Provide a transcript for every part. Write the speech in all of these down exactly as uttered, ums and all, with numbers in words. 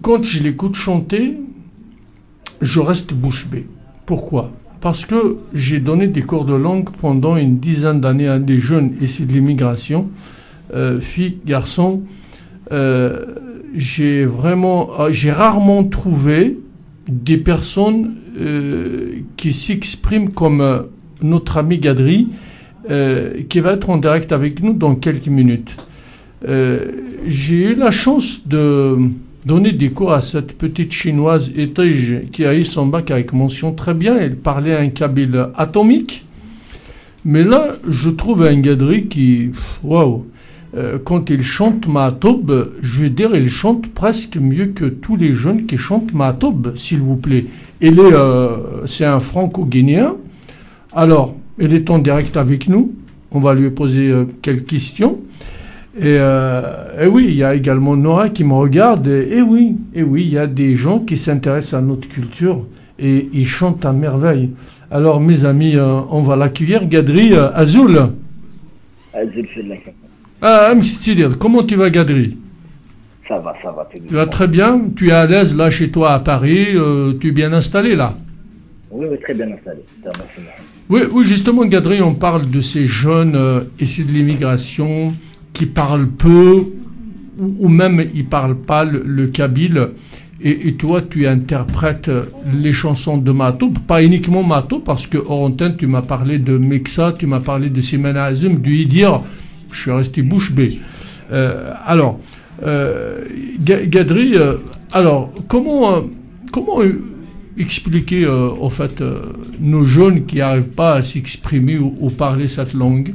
quand je l'écoute chanter, je reste bouche bée. Pourquoi? Parce que j'ai donné des cours de langue pendant une dizaine d'années à des jeunes issus de l'immigration, euh, filles, garçons. Euh, j'ai vraiment, j'ai rarement trouvé des personnes euh, qui s'expriment comme euh, notre ami Gadri, euh, qui va être en direct avec nous dans quelques minutes. Euh, j'ai eu la chance de donner des cours à cette petite chinoise Etij qui a eu son bac avec mention très bien. Elle parlait un kabyle atomique. Mais là, je trouve un Gadri qui, waouh, euh, quand il chante Mahatoub, je veux dire, il chante presque mieux que tous les jeunes qui chantent Mahatoub, s'il vous plaît. Il est, euh, c'est un franco-guinéen. Alors, il est en direct avec nous. On va lui poser euh, quelques questions. Et, euh, et oui, il y a également Nora qui me regarde. Et, et oui, et oui, il y a des gens qui s'intéressent à notre culture et ils chantent à merveille. Alors, mes amis, euh, on va l'accueillir. Gadri, euh, Azoul. Azoul, c'est là. Ah, comment tu vas, Gadri? Ça va, ça va. Tu vas très bien? Tu es à l'aise là chez toi à Paris? euh, Tu es bien installé là? Oui, oui, très bien installé. Oui, oui, justement, Gadri, on parle de ces jeunes euh, issus de l'immigration qui parlent peu ou, ou même ils ne parlent pas le, le kabyle. Et, et toi, tu interprètes les chansons de Mahatoub, pas uniquement Mahatoub, parce que hors antenne, tu m'as parlé de Mexa, tu m'as parlé de Simena Azim, du Idir. Je suis resté bouche bée. Euh, alors, euh, Gadri, euh, alors, comment, euh, comment euh, expliquer, euh, en fait, euh, nos jeunes qui n'arrivent pas à s'exprimer ou, ou parler cette langue?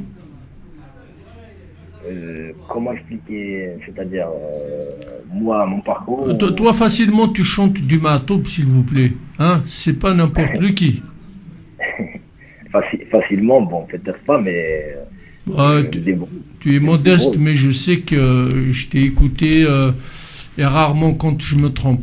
Euh, comment expliquer, c'est-à-dire, euh, moi, mon parcours euh, toi, toi, facilement, tu chantes du Mahatoub, s'il vous plaît. Hein? C'est pas n'importe qui. Faci facilement, bon, peut-être pas, mais... Euh, tu, tu es modeste, mais je sais que je t'ai écouté euh, et rarement quand je me trompe.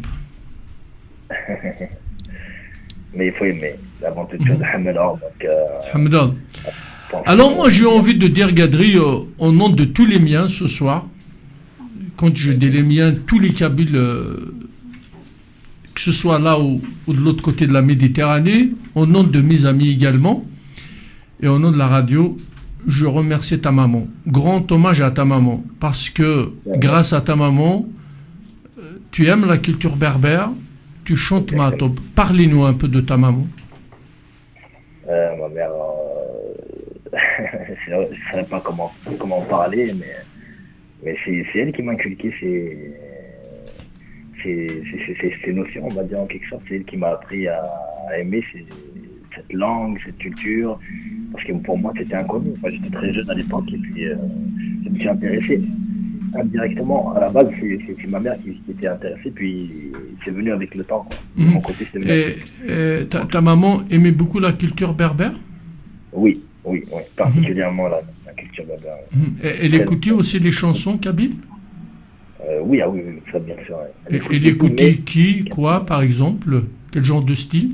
Mais il faut aimer. Avant toute chose, Hamdallah. Hamdallah. Alors moi j'ai envie de dire, Gadri, euh, au nom de tous les miens ce soir, quand je dis les miens, tous les Kabyles, euh, que ce soit là ou, ou de l'autre côté de la Méditerranée, au nom de mes amis également, et au nom de la radio, je remercie ta maman. Grand hommage à ta maman, parce que grâce à ta maman, tu aimes la culture berbère, tu chantes Mahatoub. Parlez-nous un peu de ta maman. Euh, ma mère, euh, je ne sais pas comment, comment parler, mais, mais c'est elle qui m'a inculqué ces, ces, ces, ces notions, on va dire en quelque sorte. C'est elle qui m'a appris à, à aimer ces, cette langue, cette culture, parce que pour moi c'était inconnu. Enfin, j'étais très jeune à l'époque et puis euh, je me suis intéressé indirectement. À la base, c'est ma mère qui, qui était intéressée, puis c'est venu avec le temps. Quoi. Mmh. Mon côté, et, et ta, ta maman aimait beaucoup la culture berbère? Oui, oui, oui, particulièrement mmh. la, la culture berbère. Mmh. Et, elle écoutait aussi des chansons kabyles? euh, Oui, ah oui, oui, ça bien sûr. Elle et elle écoutait mais... qui, quoi, par exemple? Quel genre de style?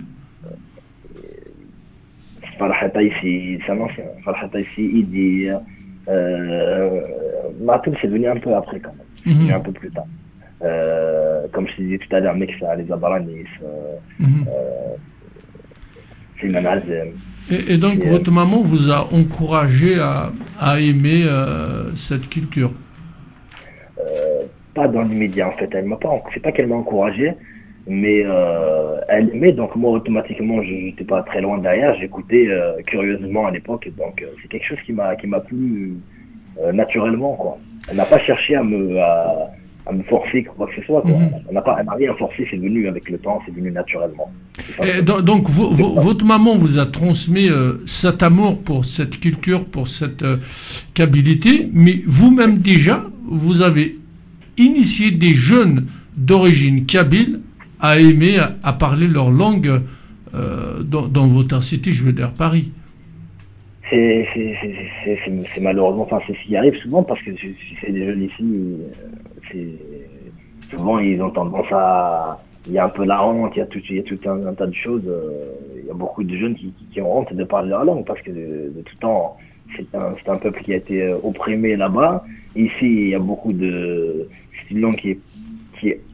Farha Taïsi, c'est un ancien. Farha Taïsi, Idir. Euh, Mahatoub, c'est venu un peu après quand même. C'est venu mm-hmm. un peu plus tard. Euh, comme je te disais tout à l'heure, Mexa, les Abaranis, euh, mm-hmm. euh, Simena Azim. Et, et donc, et, votre euh, maman vous a encouragé à, à aimer euh, cette culture? euh, Pas dans l'immédiat, en fait. Elle m'a pas, c'est pas qu'elle m'a encouragé, mais euh, elle aimait, donc moi automatiquement je n'étais pas très loin derrière, j'écoutais euh, curieusement à l'époque, donc euh, c'est quelque chose qui m'a qui m'a plu euh, naturellement quoi. Elle n'a pas cherché à me à, à me forcer quoi que ce soit quoi. Mm-hmm. Elle n'a pas elle n'a rien forcé, c'est venu avec le temps, c'est venu naturellement. Et donc, donc vous, vous, votre maman vous a transmis euh, cet amour pour cette culture, pour cette euh, kabyléité, mais vous-même déjà vous avez initié des jeunes d'origine kabyle à aimer, à, à parler leur langue euh, dans, dans votre cité, je veux dire Paris. C'est malheureusement, enfin c'est ce qui arrive souvent parce que c'est des jeunes ici, souvent ils ont tendance à, il y a un peu la honte, il y a tout, il y a tout un, un tas de choses, il y a beaucoup de jeunes qui, qui, qui ont honte de parler leur langue parce que de, de tout temps c'est un, un peuple qui a été opprimé là-bas. Ici il y a beaucoup de, c'est une langue qui est, qui est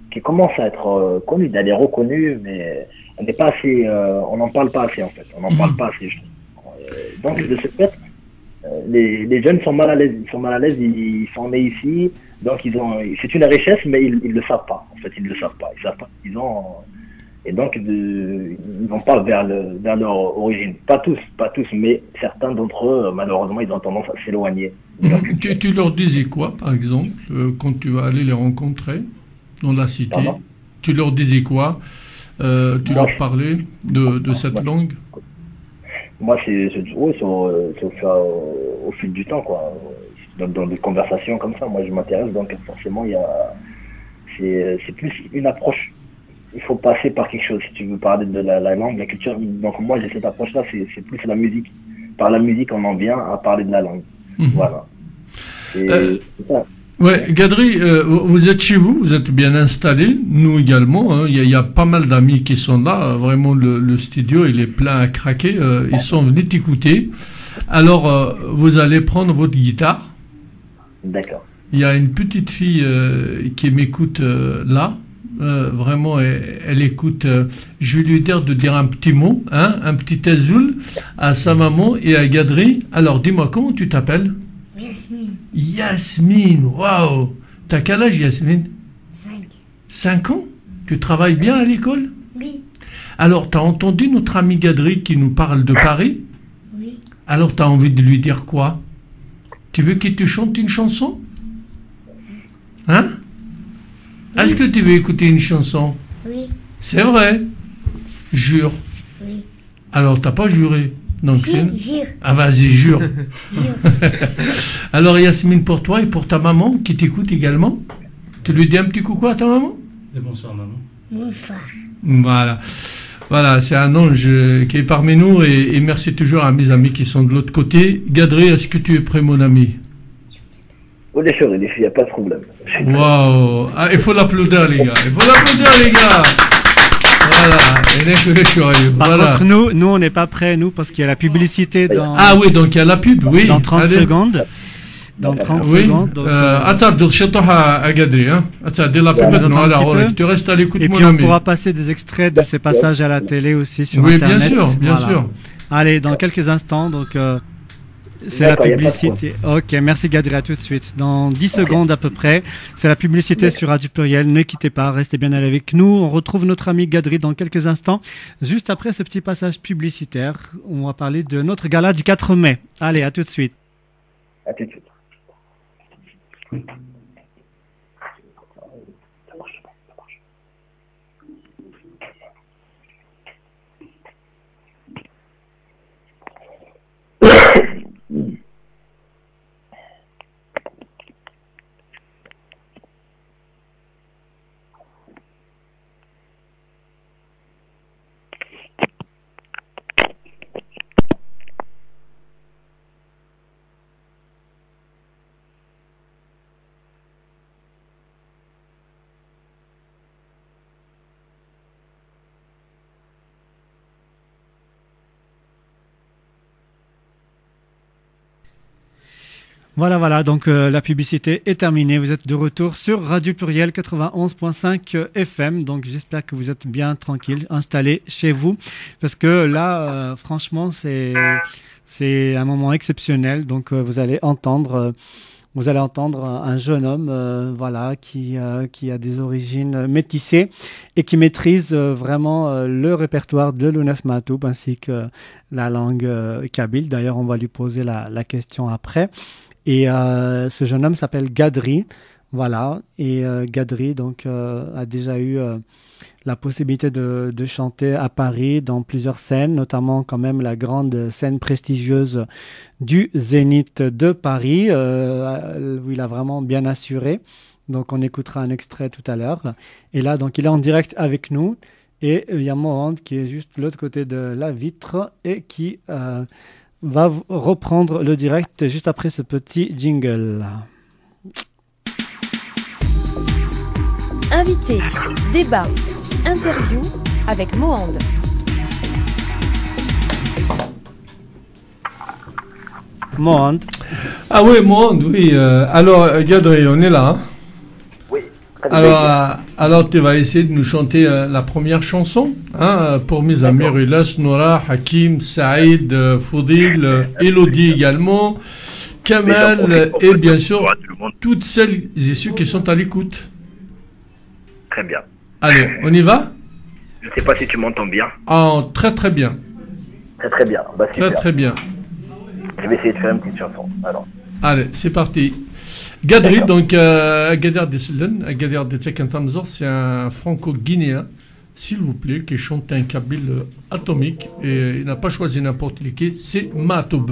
qui commence à être euh, connue. Elle est reconnue, mais elle n'est pas assez. Euh, on n'en parle pas assez en fait. On n'en parle pas assez. Je trouve. Euh, donc de ce fait, euh, les, les jeunes sont mal à l'aise. Ils sont mal à l'aise. Ils, ils sont nés ici, donc ils ont. C'est une richesse, mais ils, ils le savent pas. En fait, ils le savent pas. Ils savent pas. Ils ont. Et donc, de, ils vont pas vers, le, vers leur origine. Pas tous, pas tous, mais certains d'entre eux, malheureusement, ils ont tendance à s'éloigner. Mmh. Tu, tu leur disais quoi, par exemple, euh, quand tu vas aller les rencontrer dans la cité? Pardon? Tu leur disais quoi? euh, Tu moi, leur parlais de, de cette moi, langue? Moi, c'est oui, au, au, au fil du temps, quoi. Dans, dans des conversations comme ça, moi, je m'intéresse, donc forcément, il y a, c'est plus une approche. Il faut passer par quelque chose si tu veux parler de la, la langue, la culture. Donc moi j'ai cette approche-là, c'est plus la musique. Par la musique, on en vient à parler de la langue. Mmh. Voilà. Euh, ça. Ouais, Gadri, euh, vous êtes chez vous, vous êtes bien installé. Nous également. Hein. Il y, a, il y a pas mal d'amis qui sont là. Vraiment, le, le studio il est plein à craquer. Euh, ils sont venus t'écouter. Alors, euh, vous allez prendre votre guitare. D'accord. Il y a une petite fille euh, qui m'écoute euh, là. Euh, vraiment, elle, elle écoute. Euh, je vais lui dire de dire un petit mot, hein, un petit azoul à sa maman et à Gadri. Alors, dis-moi, comment tu t'appelles? Yasmine. Yasmine, waouh! T'as quel âge, Yasmine? Cinq. Cinq ans? Tu travailles bien à l'école? Oui. Alors, t'as entendu notre ami Gadri qui nous parle de Paris? Oui. Alors, t'as envie de lui dire quoi? Tu veux qu'il te chante une chanson? Hein? Oui. Est-ce que tu veux écouter une chanson? Oui. C'est vrai? Jure. Oui. Alors, t'as pas juré? Donc, si, jure. Ah, vas-y, jure. Jure. Alors, Yasmine, pour toi et pour ta maman qui t'écoute également, tu lui dis un petit coucou à ta maman? Et bonsoir, maman. Bonsoir. Voilà. Voilà, c'est un ange qui est parmi nous et, et merci toujours à mes amis qui sont de l'autre côté. Gadri, est-ce que tu es prêt, mon ami? Oh, les choses, il n'y a pas de problème. Waouh! Ah, il faut l'applaudir, les gars. Il faut l'applaudir, les gars. Voilà. Par voilà. contre, nous, nous, on n'est pas prêts, nous, parce qu'il y a la publicité dans. Ah oui, donc il y a la pub, oui. Dans trente Allez. secondes. Dans trente oui. secondes. Donc, euh, attends, à Gadri, hein. Attends, dès la pub, maintenant, alors, tu restes à l'écoute, mon ami. Et puis, on pourra passer des extraits de ces passages à la télé aussi sur oui, Internet. Oui, bien sûr, bien voilà. sûr. Allez, dans quelques instants, donc. Euh, C'est la publicité. Ok, merci Gadri, à tout de suite. Dans dix okay. secondes à peu près, c'est la publicité okay. sur Radio Pluriel. Ne quittez pas, restez bien avec nous. On retrouve notre ami Gadri dans quelques instants. Juste après ce petit passage publicitaire, on va parler de notre gala du quatre mai. Allez, à tout de suite. À tout de suite. Voilà, voilà, donc euh, la publicité est terminée. Vous êtes de retour sur Radio Pluriel quatre-vingt-onze point cinq F M. Donc j'espère que vous êtes bien tranquille, installés chez vous. Parce que là, euh, franchement, c'est c'est un moment exceptionnel. Donc euh, vous allez entendre... Euh, Vous allez entendre un jeune homme, euh, voilà, qui euh, qui a des origines métissées et qui maîtrise euh, vraiment euh, le répertoire de Lounes Matoub ainsi que la langue euh, kabyle. D'ailleurs, on va lui poser la, la question après. Et euh, ce jeune homme s'appelle Gadri, voilà. Et euh, Gadri donc euh, a déjà eu euh, la possibilité de, de chanter à Paris dans plusieurs scènes, notamment quand même la grande scène prestigieuse du Zénith de Paris, euh, où il a vraiment bien assuré. Donc on écoutera un extrait tout à l'heure. Et là, donc il est en direct avec nous. Et il y a Mohand qui est juste de l'autre côté de la vitre et qui euh, va reprendre le direct juste après ce petit jingle. Invité, débat, interview avec Mohand. Mohand. Ah oui, Mohand, oui. Euh, alors, Gadri, on est là. Hein. Oui. Alors, euh, alors tu vas essayer de nous chanter euh, la première chanson hein, pour mes amis Rulas, Nora, Hakim, Saïd, euh, Foudil, euh, Elodie également, Kamal euh, et bien sûr toutes celles et ceux qui sont à l'écoute. Très bien. Allez, on y va? Je ne sais pas si tu m'entends bien. Ah, très très bien. Très très bien. Bah, Très très bien. Je vais essayer de faire une petite chanson. Alors. Allez, c'est parti. Gadri, donc euh, Agadir Deslen, Agadir Dessekentamzor, c'est un franco-guinéen, s'il vous plaît, qui chante un kabyle euh, atomique et il n'a pas choisi n'importe lequel, c'est Matoub.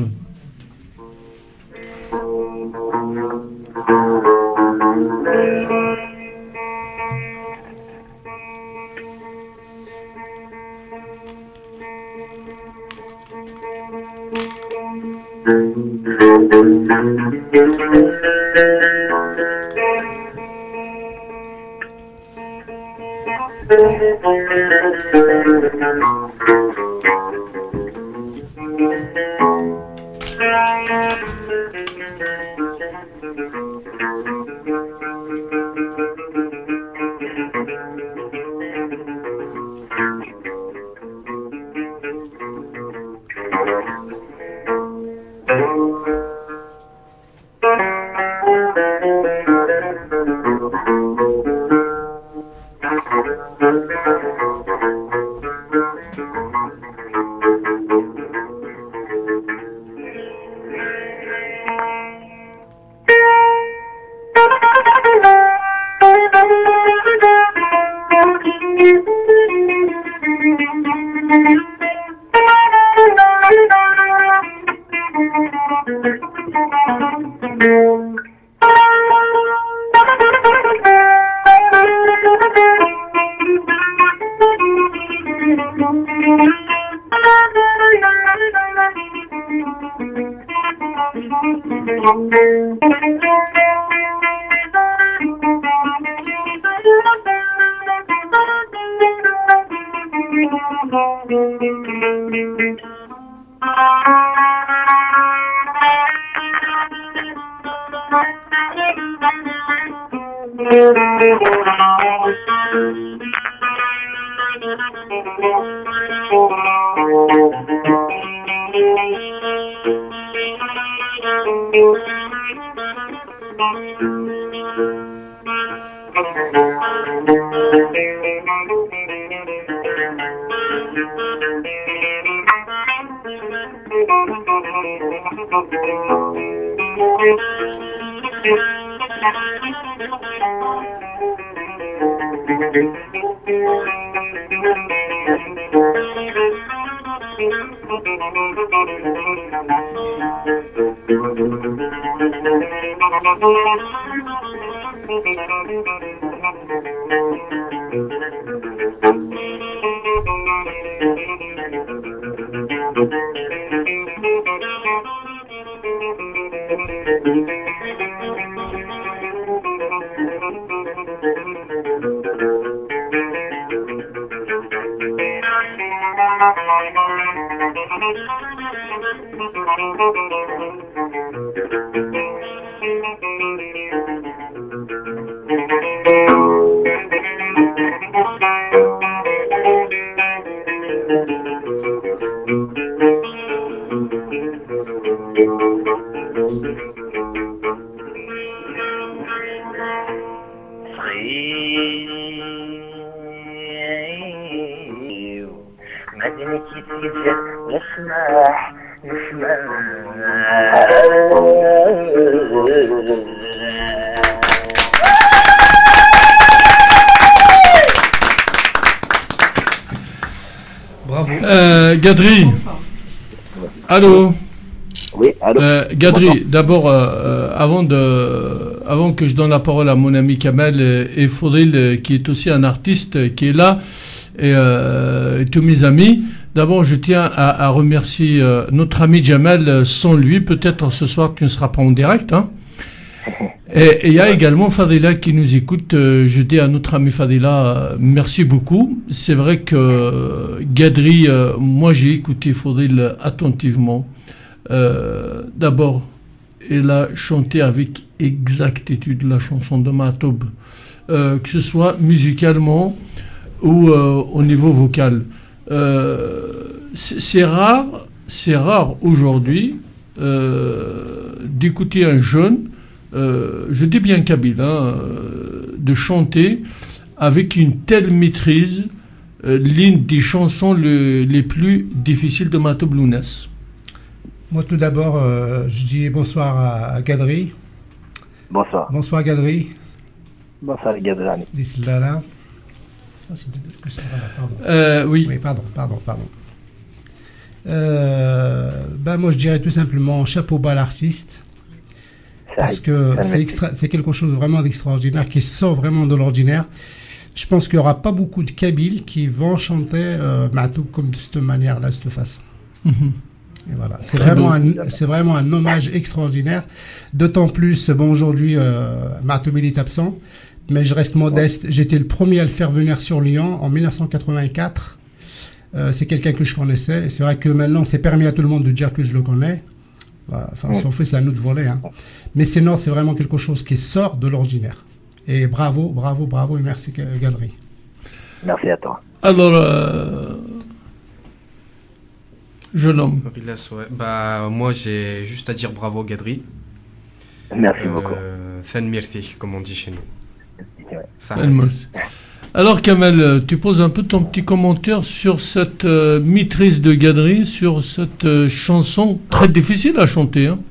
Bravo. Euh, Gadri. Allô. Oui, allô. Euh, Gadri, d'abord, euh, avant de, avant que je donne la parole à mon ami Kamel et, et Foudil, euh, qui est aussi un artiste euh, qui est là, et, euh, et tous mes amis, d'abord, je tiens à, à remercier euh, notre ami Jamel. Sans lui, peut-être ce soir, tu ne seras pas en direct, hein. Et il y a également Fadila qui nous écoute. Euh, je dis à notre ami Fadila, euh, merci beaucoup. C'est vrai que euh, Gadri, euh, moi j'ai écouté Foudil attentivement. Euh, D'abord, elle a chanté avec exactitude la chanson de Matoub. euh, que ce soit musicalement ou euh, au niveau vocal. Euh, c'est c'est rare, c'est rare aujourd'hui euh, d'écouter un jeune, euh, je dis bien kabyle, hein, euh, de chanter avec une telle maîtrise euh, l'une des chansons le- les plus difficiles de Matoub Lounes. Moi, tout d'abord, euh, je dis bonsoir à, à Gadri. Bonsoir. Bonsoir, Gadri. Bonsoir les gars de l'année. L'islala. Ah, c'est de- que ça va, pardon. Euh, oui. Oui, pardon, pardon, pardon. Euh, ben moi, je dirais tout simplement chapeau bas à l'artiste. Parce que c'est extra- c'est quelque chose vraiment d'extraordinaire qui sort vraiment de l'ordinaire. Je pense qu'il n'y aura pas beaucoup de Kabyles qui vont chanter euh, Matoub comme de cette manière-là, de cette façon. Mhm. Et voilà, c'est Très vraiment, beau. un, c'est vraiment un hommage extraordinaire. D'autant plus, bon, aujourd'hui, euh, Matoub il est absent, mais je reste modeste. J'étais le premier à le faire venir sur Lyon en mille neuf cent quatre-vingt-quatre. Euh, c'est quelqu'un que je connaissais. Et c'est vrai que maintenant, c'est permis à tout le monde de dire que je le connais. Voilà, enfin, si on fait, c'est à nous de voler. Hein. Mais sinon, c'est vraiment quelque chose qui sort de l'ordinaire. Et bravo, bravo, bravo et merci, Gadri. Merci à toi. Alors, euh, jeune homme. Rilas, ouais. Bah, moi, j'ai juste à dire bravo, Gadri. Merci beaucoup. Euh, Fan merci, comme on dit chez nous. Ouais. Ça Elle me- Alors Kamel, euh, tu poses un peu ton petit commentaire sur cette euh, maîtrise de Gadri, sur cette euh, chanson très difficile à chanter. Hein.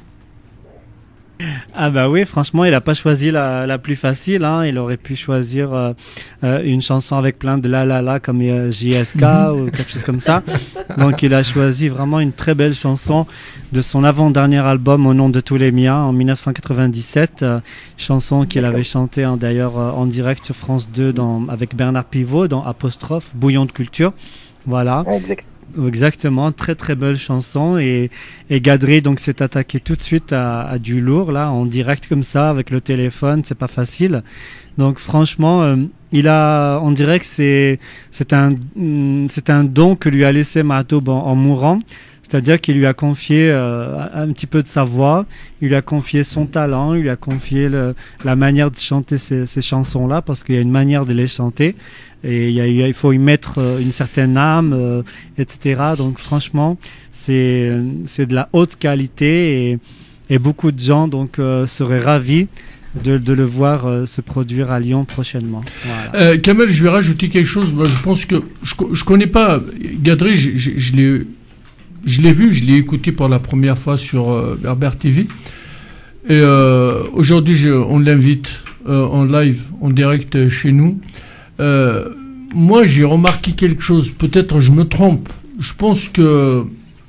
Ah bah oui, franchement, il a pas choisi la, la plus facile. Hein. Il aurait pu choisir euh, euh, une chanson avec plein de la la la comme euh, J S K ou quelque chose comme ça. Donc il a choisi vraiment une très belle chanson de son avant-dernier album Au nom de tous les miens en mille neuf cent quatre-vingt-dix-sept. Euh, chanson qu'il avait chantée hein, d'ailleurs euh, en direct sur France deux dans, avec Bernard Pivot dans Apostrophe, Bouillon de culture. Voilà. Exact. Exactement, très très belle chanson et, et Gadri donc s'est attaqué tout de suite à, à du lourd là en direct comme ça avec le téléphone, c'est pas facile. Donc franchement, euh, il a, on dirait que c'est c'est un mm, c'est un don que lui a laissé Matoub en, en mourant. C'est-à-dire qu'il lui a confié euh, un petit peu de sa voix, il lui a confié son talent, il lui a confié le, la manière de chanter ces, ces chansons-là, parce qu'il y a une manière de les chanter, et il, y a, il faut y mettre euh, une certaine âme, euh, et cetera. Donc franchement, c'est c'est de la haute qualité, et, et beaucoup de gens donc euh, seraient ravis de, de le voir euh, se produire à Lyon prochainement. Voilà. Euh, Kamel, je vais rajouter quelque chose. Moi, je pense que je, co- je connais pas Gadri, je, je, je l'ai je l'ai vu, je l'ai écouté pour la première fois sur euh, Berbère T V. Et euh, aujourd'hui, je- on l'invite euh, en live, en direct euh, chez nous. Euh, moi, j'ai remarqué quelque chose. Peut-être je me trompe. Je pense que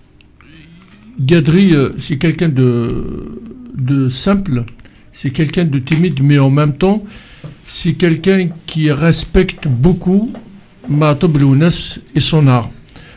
Gadri, euh, c'est quelqu'un de, de simple, c'est quelqu'un de timide, mais en même temps, c'est quelqu'un qui respecte beaucoup Matoub Lounes et son art.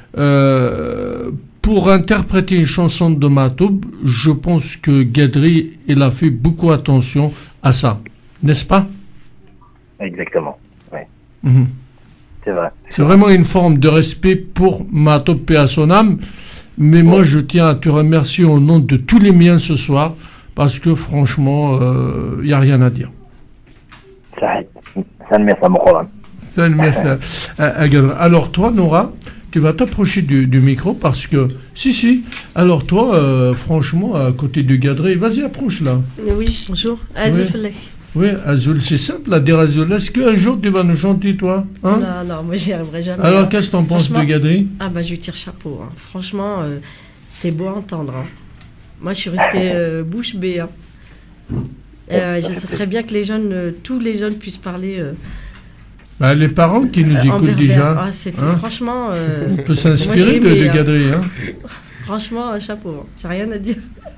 Euh, pour interpréter une chanson de Matoub, je pense que Gadri, il a fait beaucoup attention à ça, n'est-ce pas? Exactement. Ouais. Mhm. C'est vrai. C'est vraiment une forme de respect pour Matoub et à son âme. Mais moi, je tiens à te remercier au nom de tous les miens ce soir, parce que franchement, il euh, n'y a rien à dire. Ça, ça ne met ça mon Coran. Ça, le merci à- à- à Gadri. Alors toi, Nora, tu vas t'approcher du, du micro parce que... Si, si. Alors toi, euh, franchement, à côté de Gadri, vas-y, approche là. Oui, bonjour. Azul Falek. Oui, Azul, c'est simple à dire Azul. Est-ce qu'un jour tu vas nous chanter, toi hein? Non, non, moi j'y arriverai jamais. Alors, hein. qu'est-ce que t'en penses de Franchement- Gadri? Ah bah je lui tire chapeau. hein. Franchement, euh, c'était beau à entendre. hein. Moi je suis restée euh, bouche bée. hein. Euh, je- ça serait bien que les jeunes, euh, tous les jeunes puissent parler euh, Bah, les parents qui nous en écoutent berbère. déjà, Ah, c'était hein? franchement, euh, on peut Moi, s'inspirer j'ai de, aimé, de hein. Gadri. Hein? franchement euh, chapeau. hein. J'ai rien à dire.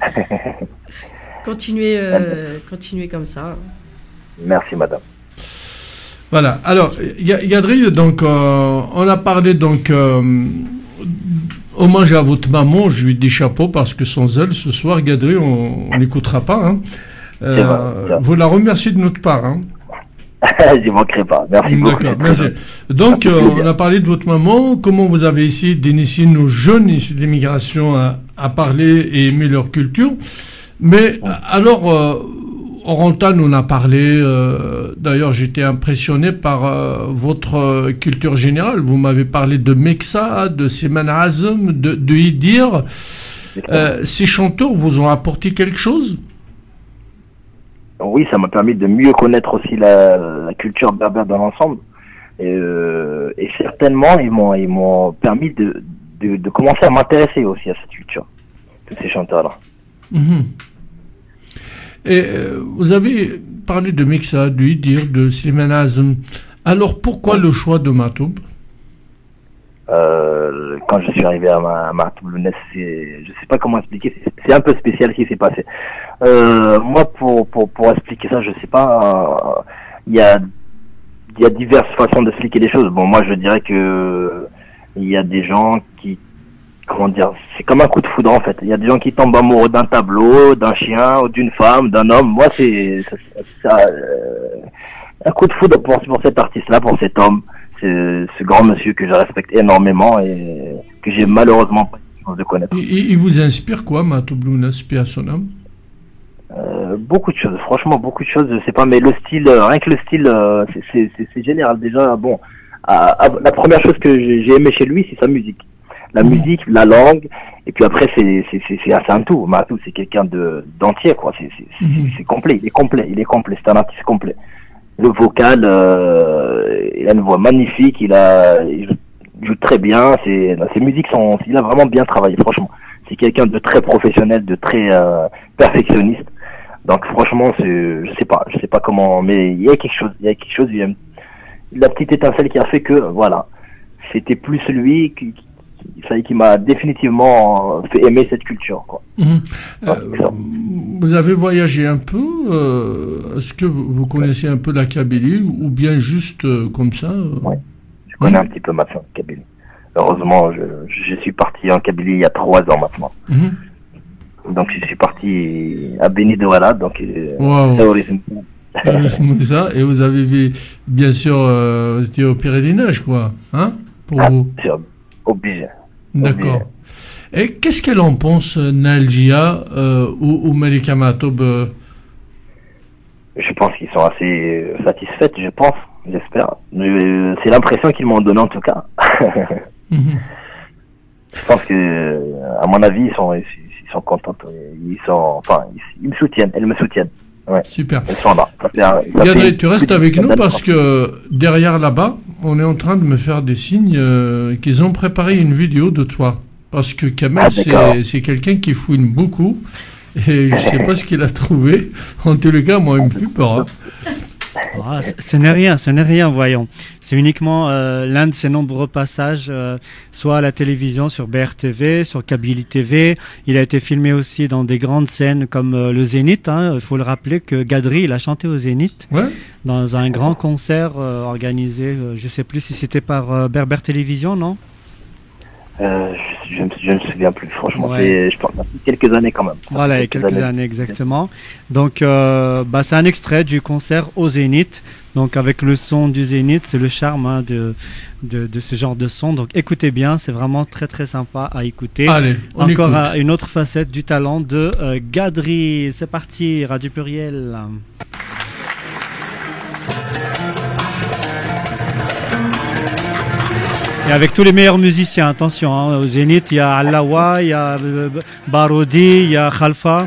continuez, euh, continuez comme ça. Merci, madame. Voilà. Alors, Ga- Gadri, donc, euh, on a parlé donc euh, hommage à votre maman. Je lui dis chapeau parce que sans elle, ce soir, Gadri, on n'écoutera pas. Hein. Euh, C'est vrai, ça. vous la remerciez de notre part. Hein. Je ne manquerai pas. Merci beaucoup. D'accord, merci. Donc, euh, on a parlé de votre maman, comment vous avez essayé d'initier nos jeunes issus de l'immigration à, à parler et aimer leur culture. Mais alors, euh, Orantan, on a parlé. Euh, D'ailleurs, j'étais impressionné par euh, votre euh, culture générale. Vous m'avez parlé de Meksa, de Seman Azem, de, de Idir. Euh, ces chanteurs vous ont apporté quelque chose? Oui, ça m'a permis de mieux connaître aussi la, la culture berbère dans l'ensemble. Et, euh, et certainement, ils m'ont ils m'ont permis de, de, de commencer à m'intéresser aussi à cette culture, tous ces chanteurs-là. Mmh. Et euh, vous avez parlé de Meksa, de Idir, de Slimane Azem. Alors pourquoi le choix de Matoub? euh, Quand je suis arrivé à, ma, à Matoub Lounès, je sais pas comment expliquer, c'est un peu spécial ce qui s'est passé. Euh, moi, pour, pour, pour expliquer ça, je sais pas, il euh, y a il y a diverses façons d'expliquer les choses. Bon, moi, je dirais que il y a des gens qui, comment dire, c'est comme un coup de foudre en fait. Il y a des gens qui tombent amoureux d'un tableau, d'un chien, ou d'une femme, d'un homme. Moi, c'est ça, ça, euh, un coup de foudre pour, pour cet artiste-là, pour cet homme, c'est ce grand monsieur que je respecte énormément et que j'ai malheureusement pas eu la chance de connaître. Il, il vous inspire quoi, Matoub Lounès, paix à son âme? Euh, beaucoup de choses, franchement beaucoup de choses, je sais pas, mais le style, euh, rien que le style, euh, c'est général déjà. Bon, à, à, la première chose que j'ai aimé chez lui, c'est sa musique, la mmh. musique, la langue, et puis après c'est c'est un tout. Matoub, c'est quelqu'un de d'entier quoi, c'est mmh. complet, il est complet, il est complet, c'est un artiste complet. Le vocal, euh, il a une voix magnifique, il a, il joue, il joue très bien, ses, ses musiques sont, il a vraiment bien travaillé, franchement. C'est quelqu'un de très professionnel, de très euh, perfectionniste. Donc franchement, c'est, je sais pas, je sais pas comment, mais il y a quelque chose, il y a quelque chose, il y a une, la petite étincelle qui a fait que, voilà, c'était plus lui qui, qui, qui m'a définitivement fait aimer cette culture, quoi. Mmh. Euh, vous avez voyagé un peu, euh, est-ce que vous connaissez un peu la Kabylie ou bien juste euh, comme ça euh... Oui, je connais mmh. un petit peu maintenant la Kabylie. Heureusement, je, je suis parti en Kabylie il y a trois ans maintenant. Mmh. Donc je suis parti à Beni Douala, donc wow. ça, et vous avez vu, bien sûr, euh, vous étiez au Pyrénées, quoi, hein, pour ah, vous. Obligé. D'accord. Et qu'est-ce qu'elle en pense, Nalgia euh, ou, ou Malika Matoub? euh... Je pense qu'ils sont assez satisfaits, je pense, j'espère. C'est l'impression qu'ils m'ont donné en tout cas. mmh. Je pense que, à mon avis, ils sont, ils sont contents. Ils sont, enfin, ils, ils me soutiennent, elles me soutiennent. Ouais. Super. Elles sont là. Gadri, tu restes avec nous parce que derrière là-bas, on est en train de me faire des signes euh, qu'ils ont préparé une vidéo de toi. Parce que Kamel, ah, c'est quelqu'un qui fouine beaucoup. Et je sais pas ce qu'il a trouvé. En tous les cas, moi, il me fait peur. Hein. Ah, ce n'est rien, ce n'est rien, voyons. C'est uniquement euh, l'un de ces nombreux passages, euh, soit à la télévision sur B R T V, sur Kabylie T V. Il a été filmé aussi dans des grandes scènes comme euh, le Zénith. Hein. Il faut le rappeler que Gadri, il a chanté au Zénith, ouais. dans un grand concert euh, organisé, euh, je ne sais plus si c'était par euh, Berbère Télévision, non? Euh, je, je, je ne me souviens plus, franchement. Ouais. Je pense quelques années quand même. Voilà, il y a quelques, quelques années. années exactement. Donc, euh, bah, c'est un extrait du concert au Zénith. Donc, avec le son du Zénith, c'est le charme hein, de, de, de ce genre de son. Donc, écoutez bien, c'est vraiment très très sympa à écouter. Allez, on Encore écoute. une autre facette du talent de euh, Gadri. C'est parti, Radio Pluriel. Et avec tous les meilleurs musiciens, attention, hein, au Zénith, il y a Allawa, il y a Barodi, il y a Khalfa.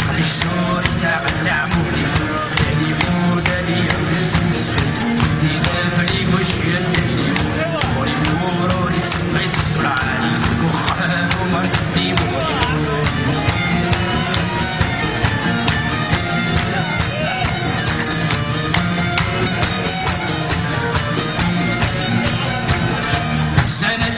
Yeah.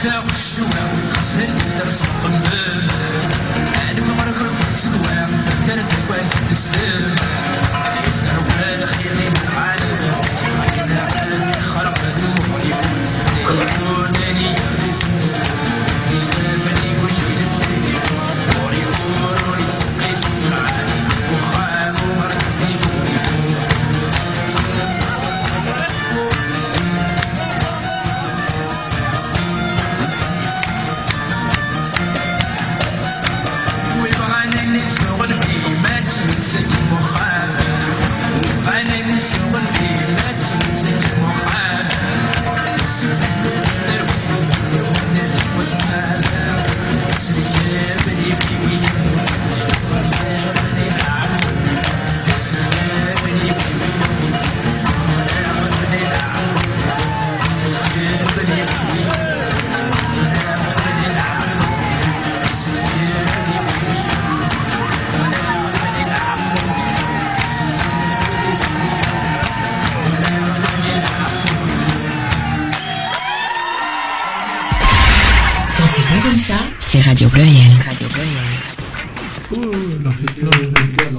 Comme ça, c'est Radio Pluriel. Radio Oh, la fait plein de gars,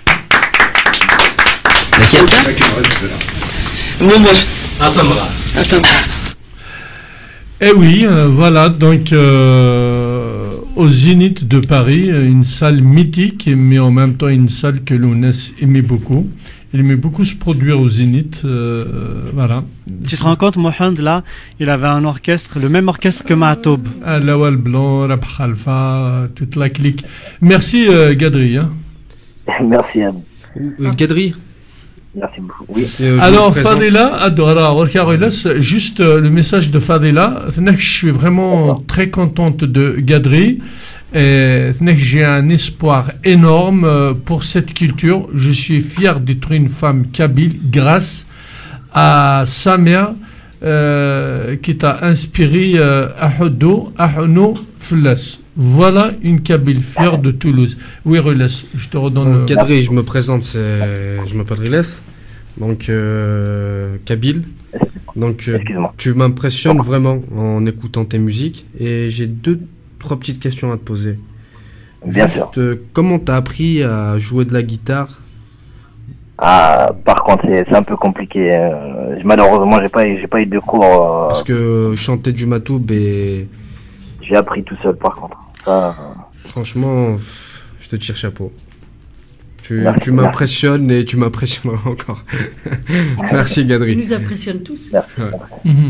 Bon, bon. Attends, Attends. Eh oui, euh, voilà, donc euh, au Zénith de Paris, une salle mythique, mais en même temps une salle que Lounès aimait beaucoup. Il aimait beaucoup se produire au Zénith, euh, voilà. Tu te rends compte, Mohand, là, il avait un orchestre, le même orchestre que Mahatoub. Ah, Lawal Blanc, Rab Khalfa, toute la clique. Merci euh, Gadri. Hein. Merci à vous. Euh, Gadri. Merci beaucoup. Oui. Euh, Alors Fadila, Adora, juste euh, le message de Fadila. Je suis vraiment très contente de Gadri. Et j'ai un espoir énorme pour cette culture. Je suis fier d'être une femme kabyle grâce à sa mère euh, qui t'a inspiré euh, Ahodo, Ahono Flas. Voilà une kabyle fière de Toulouse. Oui, Riles, je te redonne. Gadri, je me présente, je m'appelle Riles, donc euh, kabyle. Donc euh, tu m'impressionnes vraiment en écoutant tes musiques et j'ai deux trois petites questions à te poser. Bien Juste, sûr. Euh, comment t'as appris à jouer de la guitare? Ah, par contre, c'est c'est un peu compliqué. Euh, malheureusement, j'ai pas, eu- j'ai pas eu de cours. euh, Parce que chanter du matoub et J'ai appris tout seul, par contre. Ça, euh, franchement, pff, je te tire chapeau. Tu, Merci, tu m'impressionnes et tu m'impressionneras encore. Merci Il Gadri. nous impressionne tous. merci. Ouais. Mhm.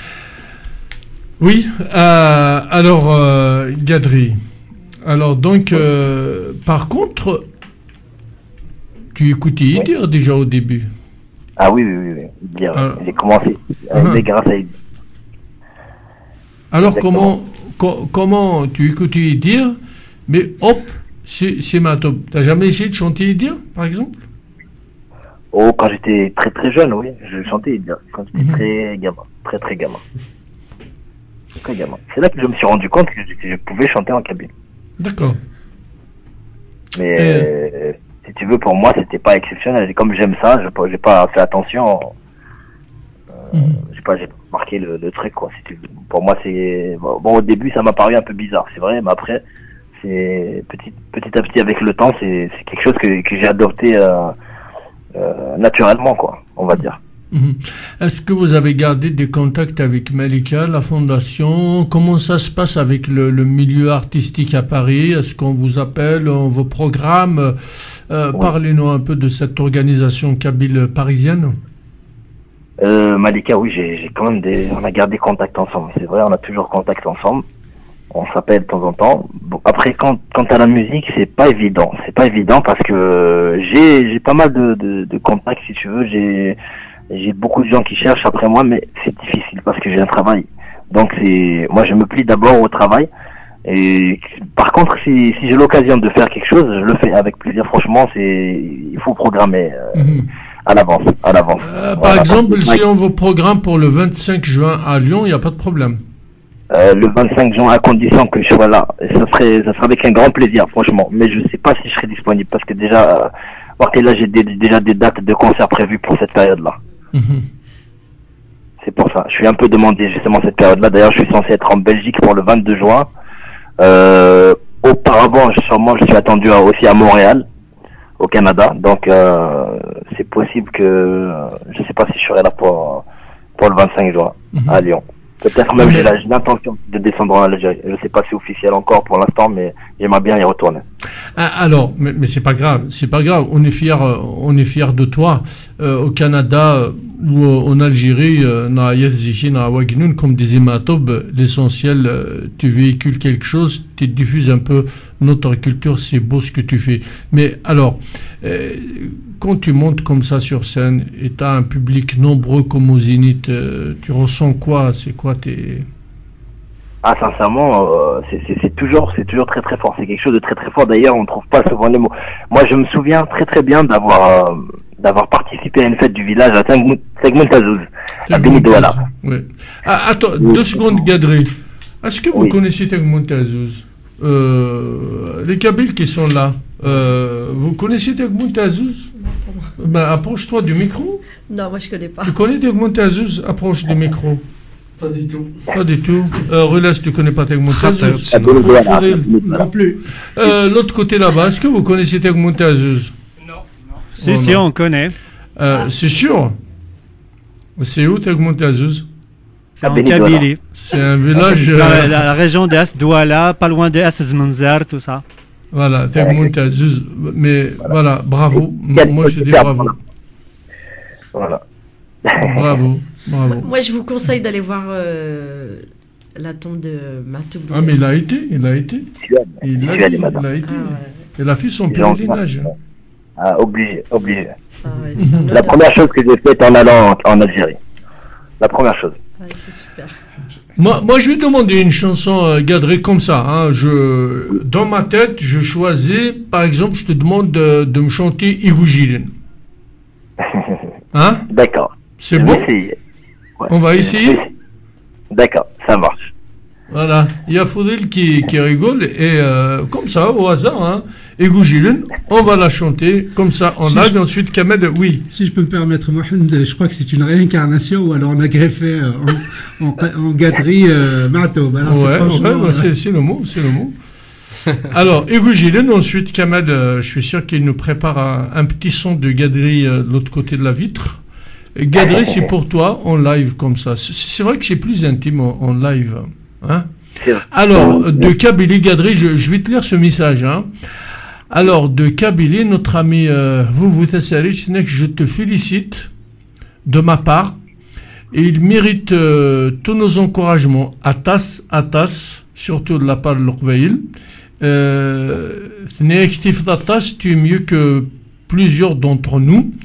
Oui, euh, alors euh, Gadri. Alors donc, euh, par contre, tu écoutais Idir déjà au début. Ah oui, oui, oui. oui. Bien, Ah. J'ai commencé. Euh, Ah. mais grâce à Eddie. Alors Exactement. comment, co- comment tu écoutais Idir, mais hop, c'est c'est ma top. T'as jamais essayé de chanter Idir, par exemple? Oh, quand j'étais très très jeune, oui, je chantais Eddie. Quand j'étais Mhm. très gamin. Très très gamin. Très gamin. C'est là que je me suis rendu compte que je, que je pouvais chanter en kabyle. D'accord. Mais Et- euh, si tu veux, pour moi, c'était pas exceptionnel. Et comme j'aime ça, je pas- j'ai pas fait attention. Euh, Mhm. j'ai pas, j'ai pas marqué le, le truc, quoi. Si tu veux. Pour moi, c'est bon, bon, au début, ça m'a paru un peu bizarre, c'est vrai, mais après, c'est petit, petit à petit, avec le temps, c'est c'est quelque chose que, que j'ai adopté euh, euh, naturellement, quoi, on va dire. Mhm. Est-ce que vous avez gardé des contacts avec Malika, la fondation? Comment ça se passe avec le, le milieu artistique à Paris? Est-ce qu'on vous appelle, on vous programme? Euh, Oui. Parlez-nous un peu de cette organisation kabyle parisienne. Euh, Malika, oui, j'ai j'ai quand même des, on a gardé contact ensemble. C'est vrai, on a toujours contact ensemble. On s'appelle de temps en temps. Bon, après, quand, quant à la musique, c'est pas évident. C'est pas évident parce que j'ai, j'ai pas mal de, de, de contacts, si tu veux. J'ai, j'ai beaucoup de gens qui cherchent après moi, mais c'est difficile parce que j'ai un travail. Donc c'est, moi, je me plie d'abord au travail. Et par contre, si, si j'ai l'occasion de faire quelque chose, je le fais avec plaisir. Franchement, c'est, il faut programmer euh, Mhm. à l'avance, à l'avance. Euh, par Voilà. exemple, si on vous programme pour le vingt-cinq juin à Lyon, il n'y a pas de problème. Euh, le vingt-cinq juin, à condition que je sois là. Et ça serait, ça serait avec un grand plaisir, franchement. Mais je sais pas si je serai disponible parce que déjà, euh, là, j'ai des- déjà des dates de concert prévues pour cette période-là. Mhm. C'est pour ça. Je suis un peu demandé justement cette période-là. D'ailleurs, je suis censé être en Belgique pour le vingt-deux juin. Euh, auparavant, sûrement, je suis attendu à, aussi à Montréal, au Canada. Donc, euh, c'est possible que euh, je sais pas si je serai là pour pour le vingt-cinq juin mm-hmm. à Lyon. Peut-être même j'ai l'intention de descendre en Algérie. Je sais pas si c'est officiel encore pour l'instant, mais j'aimerais bien y retourner. Ah, alors, mais, mais c'est pas grave, c'est pas grave. On est fiers, on est fiers de toi. Euh, au Canada ou en Algérie, na Yaziki, na Wagnoun, comme disait Matob, l'essentiel, euh, tu véhicules quelque chose, tu diffuses un peu notre culture, c'est beau ce que tu fais. Mais alors, euh, quand tu montes comme ça sur scène et tu as un public nombreux comme au Zénith, euh, tu ressens quoi? C'est quoi tes... Ah, sincèrement, euh, c'est toujours, c'est toujours très très fort. C'est quelque chose de très très fort. D'ailleurs, on trouve pas souvent les mots. Moi, je me souviens très très bien d'avoir euh, d'avoir participé à une fête du village à Tegmountazouz, à Benidouala. Oui. Ah, attends, oui. deux secondes, Gadri. Est-ce que vous oui. connaissez Tegmountazouz? euh, Les Kabyles qui sont là, euh, vous connaissez Tegmountazouz? Ben, approche-toi du micro. Non, moi je connais pas. Tu connais Tegmountazouz? Approche du micro. Pas du tout. Pas du tout. Euh, Relais, tu connais pas Tegmountazouz? Non plus. Euh, L'autre côté là-bas, est-ce que vous connaissez Tegmountazouz? Non. Si, oh, si, non. On connaît. Euh, c'est sûr. C'est où Tegmountazouz? C'est en Kabylie. C'est un village. Dans la, la, la région d'As, Douala, pas loin d'As, Zmanzar, tout ça. Voilà, Tegmountazouz. Mais voilà, voilà bravo. Moi, je te dis bravo. Voilà. Bravo. Bravo. Moi, je vous conseille d'aller voir euh, la tombe de Matoub. Ah, mais il a été, il a été. Il a, été, il a été. Ah, ouais. Il a fait son pèlerinage. Ah, obligé, obligé. Ah, ouais, la première chose que j'ai faite en allant en, en Algérie. La première chose. Ah, c'est super. Moi, moi, je vais demander une chanson euh, Gadré comme ça. Hein. Je, dans ma tête, je choisis, par exemple, je te demande de, de me chanter Ivougilin. Hein? D'accord. C'est bon? Ouais. On va essayer? D'accord, ça marche. Voilà, il y a Faudil qui, qui rigole et euh, comme ça, au hasard, hein, et Gougilin, on va la chanter comme ça en si live, je... et ensuite Kamed, oui. Si je peux me permettre, Mohamed, je crois que c'est une réincarnation ou alors on a greffé euh, en, en, en gaderie euh, Matob. Ouais, ouais, c'est euh... le mot, c'est le mot. Alors, Igougilin, ensuite Kamed, euh, je suis sûr qu'il nous prépare un, un petit son de gaderie euh, de l'autre côté de la vitre. Gadré, c'est pour toi en live comme ça. C'est vrai que c'est plus intime en, en live. Hein? Alors, de Kabylie, Gadré, je, je vais te lire ce message. Hein? Alors, de Kabylie, notre ami euh, vous vous je te félicite de ma part. Et il mérite euh, tous nos encouragements. Atas, Atas, surtout de la part de l'Okveil. Euh, tu es mieux que plusieurs d'entre nous.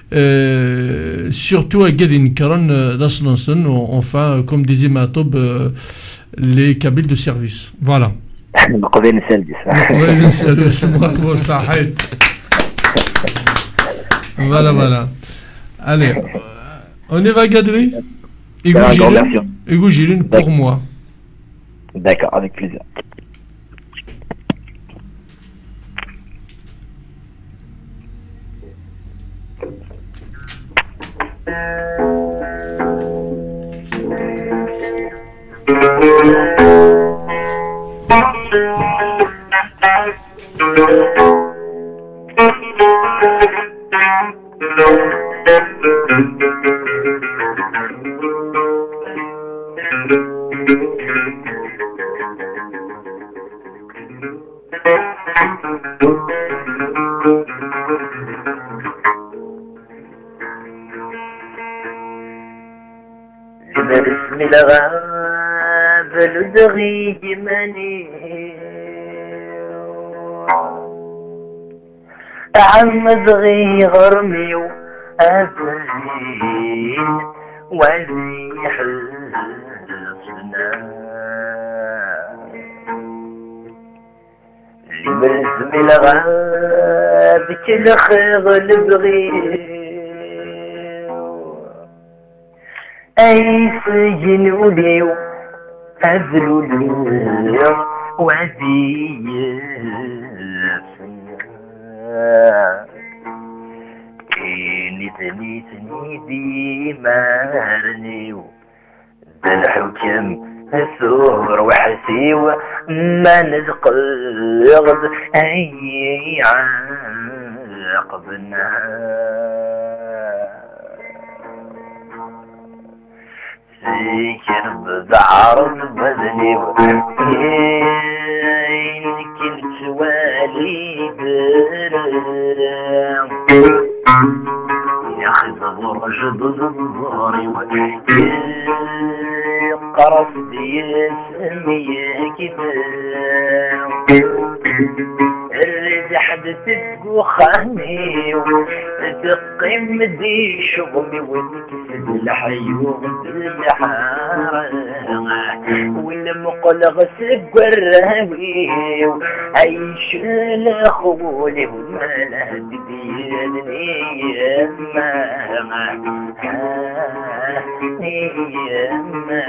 Euh, surtout à Gadin Karan d'Aslanson, enfin, comme disait Matob, euh, les Kabyles de service. Voilà. Voilà, voilà. Allez, on y va, Gadri? Igougilin pour moi. D'accord, avec plaisir. باسم الغاب لدغي جماني عم صغي غرمي وأبرين وزي حسنا اللي باسم الغاب كل خير لبغي أي سجن وليو أذلو ليو وزيفنا إني تني تني دي مارنيو ثور وحسيو ما نزقغض أي عاقبنا سيكر بذعرض بذني كنت والد يا أخي ضبور جد ضبوري قرص دي اسمي كتاب الرد حدثت وخاني تقيم دي شغلي ونكسب الحيوم بالحارة والمقلغ سقراوي عيش لخولي والملاد بيدني يما يما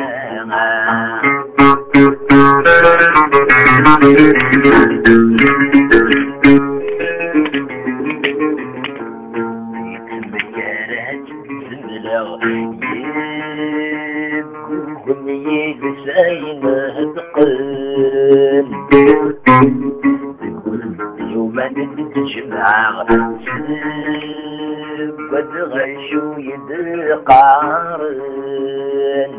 قد غشو يدقارن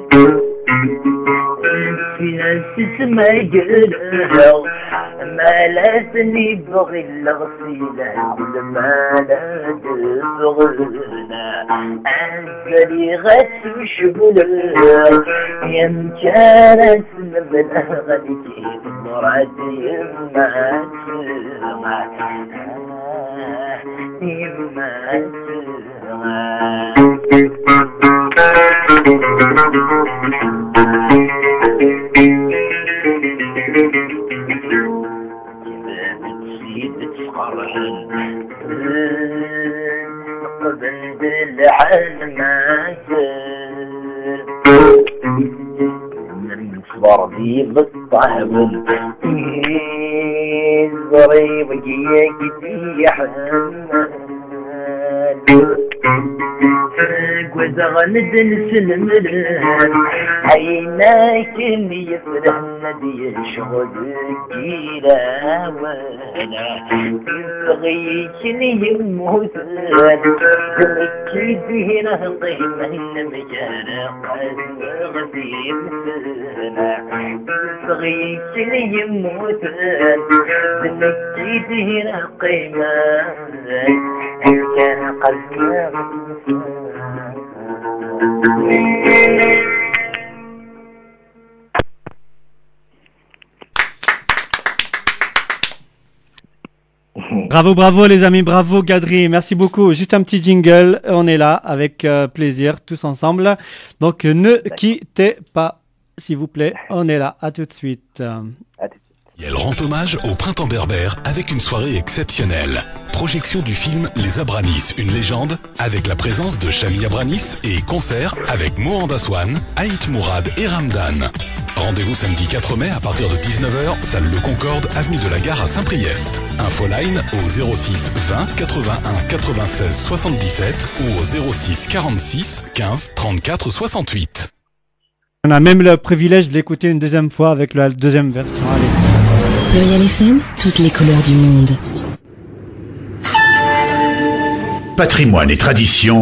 في ناس ما يقلها ما لازني بغي الغسيلة كل ما لا تبغينا أنزلي غس وشبلها يمكن اسم بالأغلتي مراتي يما تسمع يما قبل بالحلمات من صبر دي بالطهب الضريب جيك في حمد قد غند نسلم عيناك اللي يفرحن دي شغلك لا ولا تبغيك اللي يموت تمكيد هنا قيمة المجارة قد غديم سنة تبغيك اللي يموت تمكيد هنا قيمة كان قلبي Bravo, bravo les amis, bravo Gadri, merci beaucoup. Juste un petit jingle, on est là avec euh, plaisir tous ensemble. Donc ne quittez pas, s'il vous plaît, on est là, à tout de suite. Elle rend hommage au printemps berbère avec une soirée exceptionnelle. Projection du film Les Abranis, une légende, avec la présence de Chami Abranis et concert avec Mohand Aswan, Aït Mourad et Ramdan. Rendez-vous samedi quatre mai à partir de dix-neuf heures, salle Le Concorde, avenue de la Gare à Saint-Priest. Infoline au zéro six vingt quatre-vingt-un quatre-vingt-seize soixante-dix-sept ou au zéro six quarante-six quinze trente-quatre soixante-huit. On a même le privilège de l'écouter une deuxième fois avec la deuxième version. Allez. Pluriel F M, toutes les couleurs du monde. Patrimoine et tradition.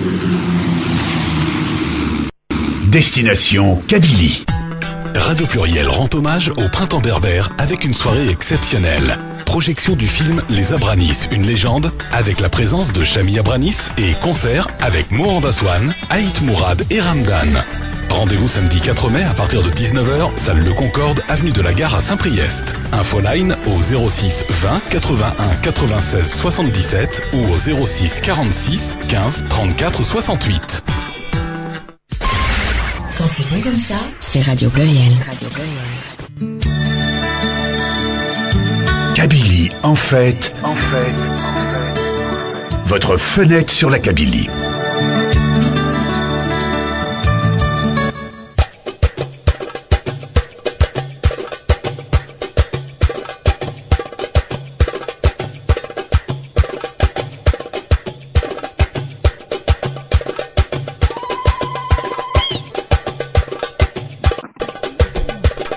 Destination Kabylie. Radio Pluriel rend hommage au printemps berbère avec une soirée exceptionnelle. Projection du film Les Abranis, une légende, avec la présence de Chami Abranis et concert avec Mohand Aswan, Aït Mourad et Ramdan. Rendez-vous samedi quatre mai à partir de dix-neuf heures, salle Le Concorde, avenue de la Gare à Saint-Priest. Infoline au zéro six vingt quatre-vingt-un quatre-vingt-seize soixante-dix-sept ou au zéro six quarante-six quinze trente-quatre soixante-huit. Quand c'est bon comme ça, c'est Radio Pluriel. Kabylie en fête. En fait. Votre fenêtre sur la Kabylie.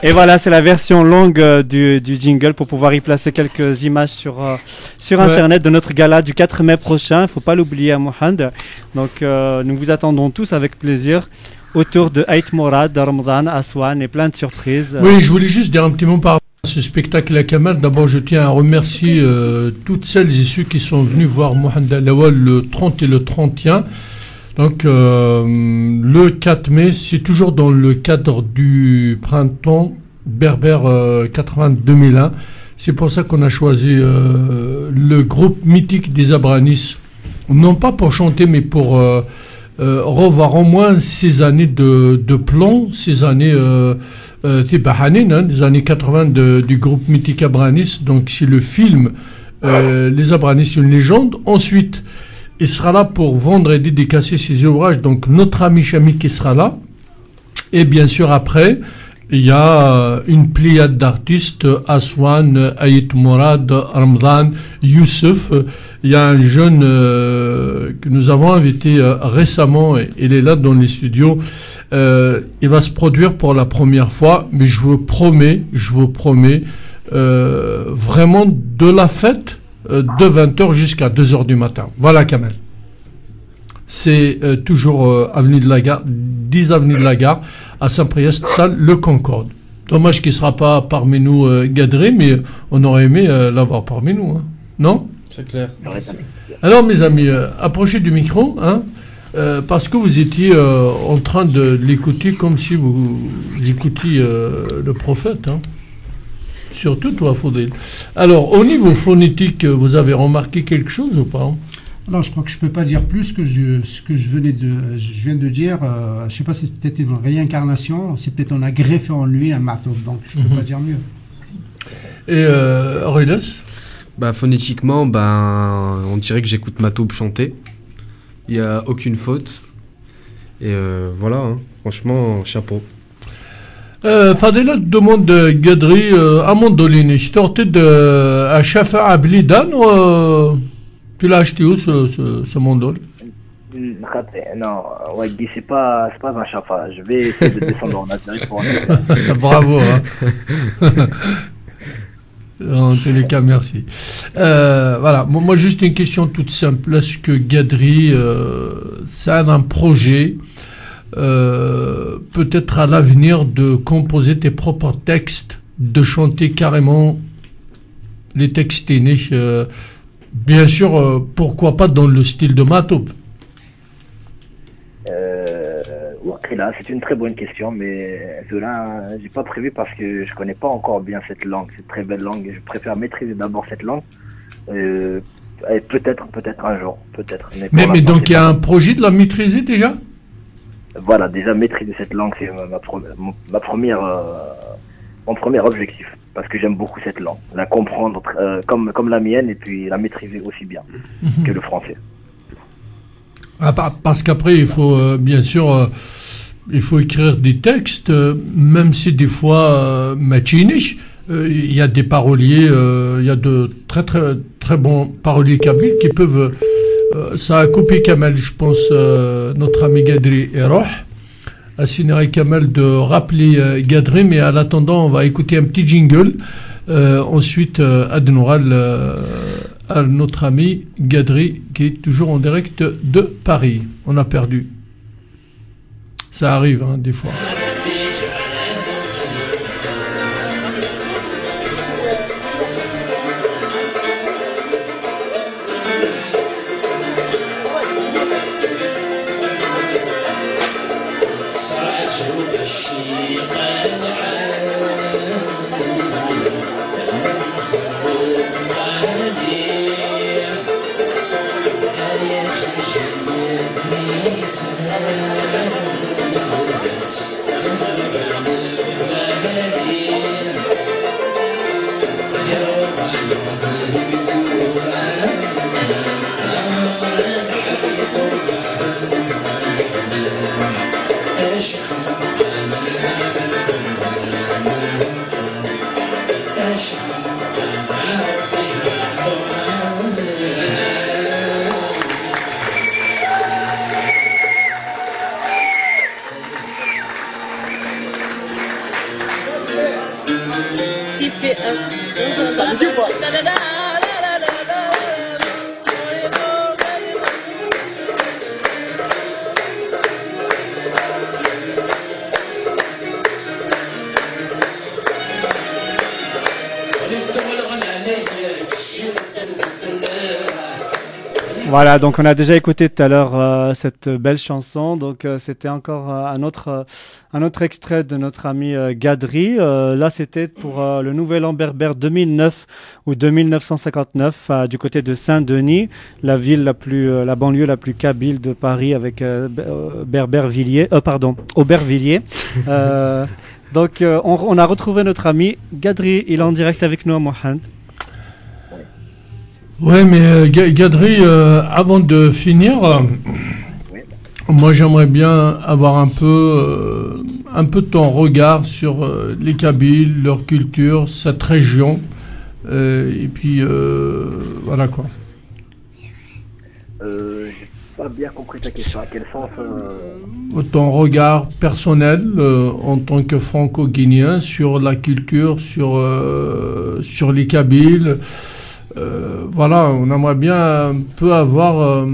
Et voilà, c'est la version longue euh, du, du jingle pour pouvoir y placer quelques images sur, euh, sur Ouais. Internet de notre gala du quatre mai prochain. Il ne faut pas l'oublier à Mohand. Donc, euh, nous vous attendons tous avec plaisir autour de Aït Mourad, de Ramadan, Aswan et plein de surprises. Oui, je voulais juste dire un petit mot par rapport à ce spectacle à Kamal. D'abord, je tiens à remercier euh, toutes celles et ceux qui sont venus voir Mohand Alawal le trente et le trente et un. Donc, euh, le quatre mai, c'est toujours dans le cadre du printemps berbère euh, quatre-vingt-deux mille un. C'est pour ça qu'on a choisi euh, le groupe mythique des Abranis. Non pas pour chanter, mais pour euh, euh, revoir au moins ces années de, de plomb, ces années euh, euh, hein, des années quatre-vingts de, du groupe mythique Abranis. Donc, c'est le film euh, Les Abranis, une légende. Ensuite, il sera là pour vendre et dédicacer ses ouvrages, donc notre ami Chami qui sera là. Et bien sûr, après, il y a une pléiade d'artistes, Aswan, Aït Mourad, Ramadan, Youssef. Il y a un jeune euh, que nous avons invité euh, récemment, et il est là dans les studios. Euh, il va se produire pour la première fois, mais je vous promets, je vous promets, euh, vraiment de la fête, de vingt heures jusqu'à deux heures du matin. Voilà, Kamel. C'est euh, toujours euh, avenue de la Gare, dix avenue de la Gare, à Saint-Priest, salle Le Concorde. Dommage qu'il ne sera pas parmi nous euh, Gadré, mais on aurait aimé euh, l'avoir parmi nous. Hein. Non? C'est clair. Alors, mes amis, euh, approchez du micro, hein, euh, parce que vous étiez euh, en train de l'écouter comme si vous, vous écoutiez euh, le prophète. Hein. Surtout toi, Faudel. Alors, au niveau phonétique, vous avez remarqué quelque chose ou pas? Alors, je crois que je peux pas dire plus que je, ce que je venais de, je viens de dire. Euh, je sais pas si c'est peut-être une réincarnation, c'est peut-être on a greffé en lui un marteau, donc je peux Mhm. pas dire mieux. Et euh, Aurélias? Bah, phonétiquement, ben, on dirait que j'écoute Matoub chanter. Il n'y a aucune faute. Et euh, voilà, hein. Franchement, chapeau. Euh, Fadela demande Gadri euh, à Mondolini. Je t'ai de à Shafa à Blidan ou euh, tu l'as acheté où ce, ce, ce mandol? Non, Wagdi, c'est pas, c'est pas un chafa. Je vais essayer de descendre en Algérie pour en Bravo. Hein. En tous les cas, merci. Euh, voilà, moi, moi, juste une question toute simple. Est-ce que Gadri, euh, ça a un projet euh, peut-être à l'avenir de composer tes propres textes, de chanter carrément les textes aînés, euh, bien sûr, euh, pourquoi pas dans le style de Matoub? Euh, là, c'est une très bonne question, mais cela, j'ai pas prévu parce que je connais pas encore bien cette langue, cette très belle langue. Je préfère maîtriser d'abord cette langue. Euh, et peut-être, peut-être un jour, peut-être. Mais, pour mais l'instant, donc c'est il y a pas- un projet de la maîtriser déjà? Voilà, déjà maîtriser cette langue, c'est ma, ma, pro- mon- ma première, euh, mon premier objectif. Parce que j'aime beaucoup cette langue, la comprendre euh, comme, comme la mienne et puis la maîtriser aussi bien Mhm. que le français. Ah, pa- parce qu'après, il faut euh, bien sûr, euh, il faut écrire des textes, euh, même si des fois, euh, machinish, euh, il y a des paroliers, euh, il y a de très très très bons paroliers kabyles qui peuvent. euh, ça a coupé Kamel, je pense, euh, notre ami Gadri et Roh. À Sinari Kamel de rappeler euh, Gadri, mais à l'attendant, on va écouter un petit jingle. Euh, ensuite, euh, Adenoral, euh, à notre ami Gadri, qui est toujours en direct de Paris. On a perdu. Ça arrive, hein, des fois. six P un. Tu vois. Voilà, donc on a déjà écouté tout à l'heure euh, cette belle chanson. Donc euh, c'était encore euh, un autre euh, un autre extrait de notre ami euh, Gadri. Euh, là, c'était pour euh, le Nouvel An berbère deux mille neuf ou deux mille neuf cent cinquante-neuf euh, du côté de Saint-Denis, la ville la plus euh, la banlieue la plus kabyle de Paris avec euh, Berbervilliers, euh, pardon, Aubervilliers. euh, donc euh, on, on a retrouvé notre ami Gadri. Il est en direct avec nous à Mohand. Ouais, mais euh, Gadri, euh, avant de finir, euh, Oui. moi j'aimerais bien avoir un peu, euh, un peu ton regard sur euh, les Kabyles, leur culture, cette région, euh, et puis euh, voilà quoi. Euh, j'ai pas bien compris ta question. À quel sens euh... Ton regard personnel euh, en tant que franco-guinéen sur la culture, sur, euh, sur les Kabyles. Euh, voilà, on aimerait bien un peu avoir euh,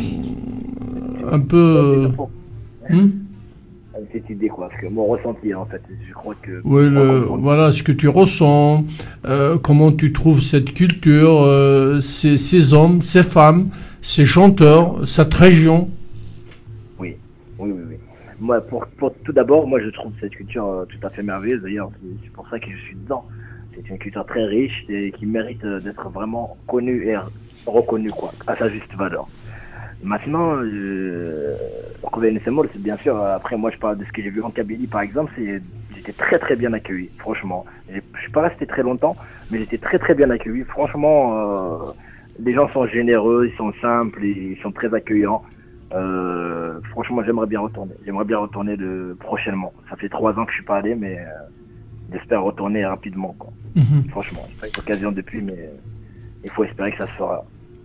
un peu euh, hmm cette idée quoi, parce que mon ressenti en fait, je crois que oui, le, voilà ce que tu ressens, euh, comment tu trouves cette culture, euh, ces, ces hommes, ces femmes, ces chanteurs, cette région. Oui, oui, oui, oui. Moi, pour, pour tout d'abord, moi je trouve cette culture euh, tout à fait merveilleuse. D'ailleurs, c'est pour ça que je suis dedans. C'est une culture très riche et qui mérite d'être vraiment connue et reconnue quoi, à sa juste valeur. Maintenant, euh, c'est bien sûr, après moi je parle de ce que j'ai vu en Kabylie par exemple, c'est, j'étais très très bien accueilli, franchement. Je suis pas resté très longtemps, mais j'étais très très bien accueilli. Franchement, euh, les gens sont généreux, ils sont simples, ils sont très accueillants. Euh, franchement, j'aimerais bien retourner. J'aimerais bien retourner de, prochainement. Ça fait trois ans que je suis pas allé, mais... Euh, j'espère retourner rapidement, quoi. Mm-hmm. Franchement, j'ai pas eu l'occasion depuis, mais euh, il faut espérer que ça se fera.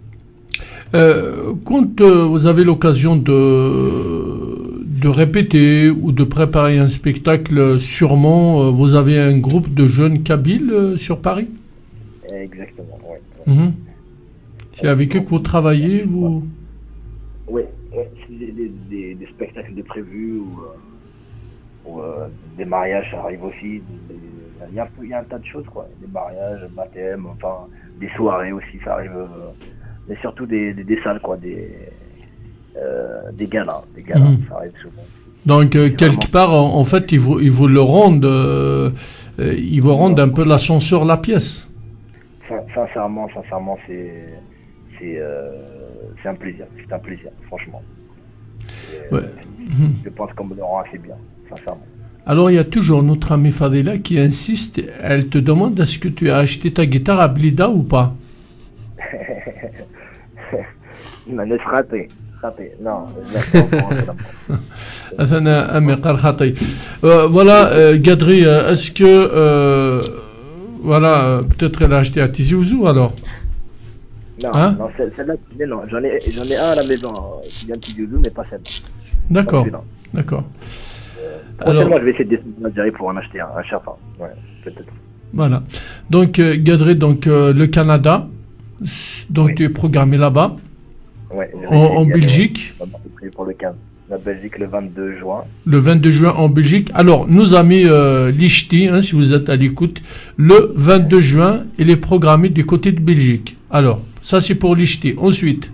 Euh, quand euh, vous avez l'occasion de, de répéter ou de préparer un spectacle, sûrement euh, vous avez un groupe de jeunes Kabyles euh, sur Paris? Exactement, oui. Mm-hmm. C'est avec eux que vous travaillez vous... Oui, ouais, c'est des, des, des, des spectacles de prévus ou... Euh... Ou, euh, des mariages, ça arrive aussi. Il y, a, il y a un tas de choses, quoi. Des mariages, baptêmes, enfin, des soirées aussi, ça arrive. Euh, mais surtout des, des, des salles, quoi, des, euh, des galas. Des galas, mmh. Ça arrive souvent. Donc, euh, quelque vraiment... part, en, en fait, ils vous, ils vous le rendent, euh, ils vous rendent un peu l'ascenseur, la pièce. Sincèrement, sincèrement, c'est, c'est, euh, c'est un plaisir. C'est un plaisir, franchement. Et, ouais. euh, je pense qu'on me le rend assez bien. Alors il y a toujours notre amie Fadila qui insiste, elle te demande est-ce que tu as acheté ta guitare à Blida ou pas? Non, laisse rater, rater, non. Voilà, euh, Gadri, est-ce que euh, voilà, peut-être elle a acheté à Tizi Ouzou alors? Non, hein? Non, celle-là, non, j'en ai, j'en ai un à la maison qui vient de Tizi Ouzou, mais pas celle-là. D'accord, d'accord. Alors, moi, je vais essayer de descendre en Algérie pour en acheter un, un chafin. Ouais, peut-être. Voilà. Donc, euh, Gadri, donc euh, le Canada, donc oui. Tu es programmé là-bas. Ouais, en, en Belgique. Pour le quinze. La Belgique le vingt-deux juin. Le vingt-deux juin en Belgique. Alors, nous amis euh, Lichti, hein, si vous êtes à l'écoute, le vingt-deux juin, il est programmé du côté de Belgique. Alors, ça c'est pour Lichti. Ensuite,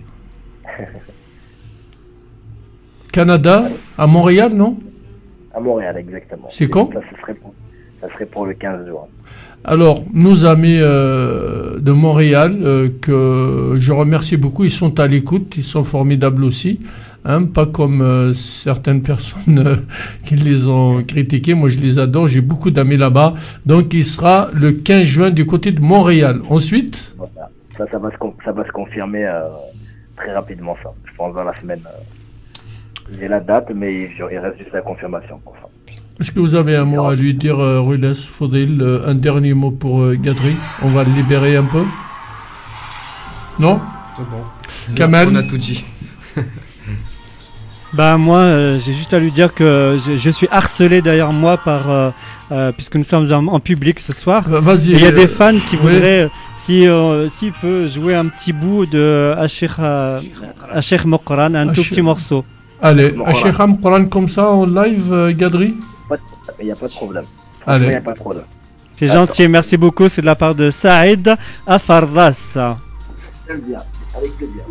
Canada, à Montréal, non? À Montréal, exactement. C'est quand? Ça, ça, serait pour, ça serait pour le quinze juin. Alors, nos amis euh, de Montréal, euh, que je remercie beaucoup, ils sont à l'écoute, ils sont formidables aussi, hein, pas comme euh, certaines personnes euh, qui les ont critiqués. Moi, je les adore, j'ai beaucoup d'amis là-bas. Donc, il sera le quinze juin du côté de Montréal. Ensuite, voilà. Ça, ça va se, ça va se confirmer euh, très rapidement, ça. Je pense dans la semaine. Euh, j'ai la date, mais il reste juste la confirmation. Quoi. Est-ce que vous avez un mot à lui dire, euh, Rules Fodil, euh, un dernier mot pour euh, Gadri? On va le libérer un peu. Non? C'est bon. Kamel? On a tout dit. Bah moi, euh, j'ai juste à lui dire que je, je suis harcelé derrière moi par, euh, euh, puisque nous sommes en, en public ce soir. Bah, vas-y. Il y a euh, des fans qui oui. voudraient, euh, si euh, s'il peut jouer un petit bout de Achir euh, Achir Mokran, un tout Achir. petit morceau. Allez, Bon, Cheikh Coran comme ça en live, euh, Gadri. Il n'y a pas de problème. Allez. Il n'y a pas de problème. C'est Attends. gentil, merci beaucoup. C'est de la part de Saïd Afardas. J'aime bien, avec plaisir.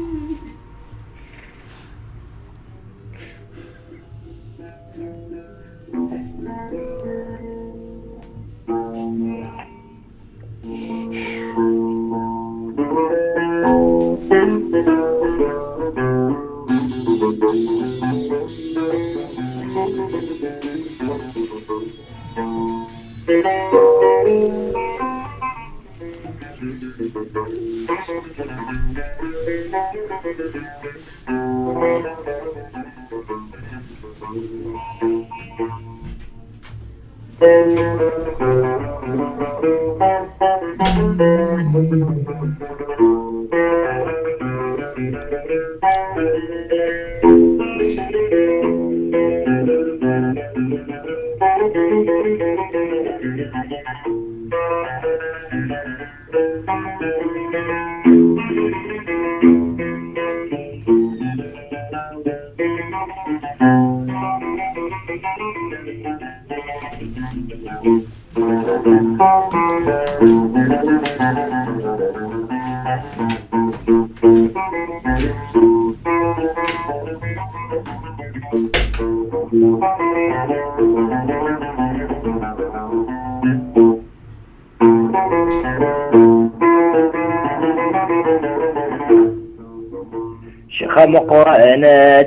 شيخ مقران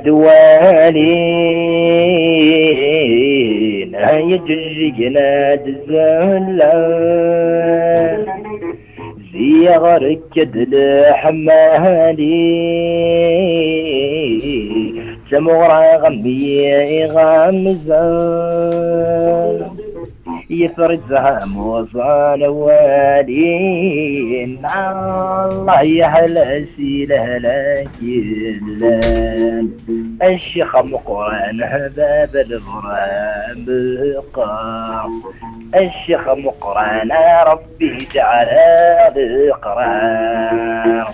دوالين يجينا دزلان زيغر كدل حمالي سمورا غمي غمزان يفرد زهام وصال والين الله يحل سيله لكن الشيخ مقران باب الغرام بقى الشيخ مقران ربي جعل القرار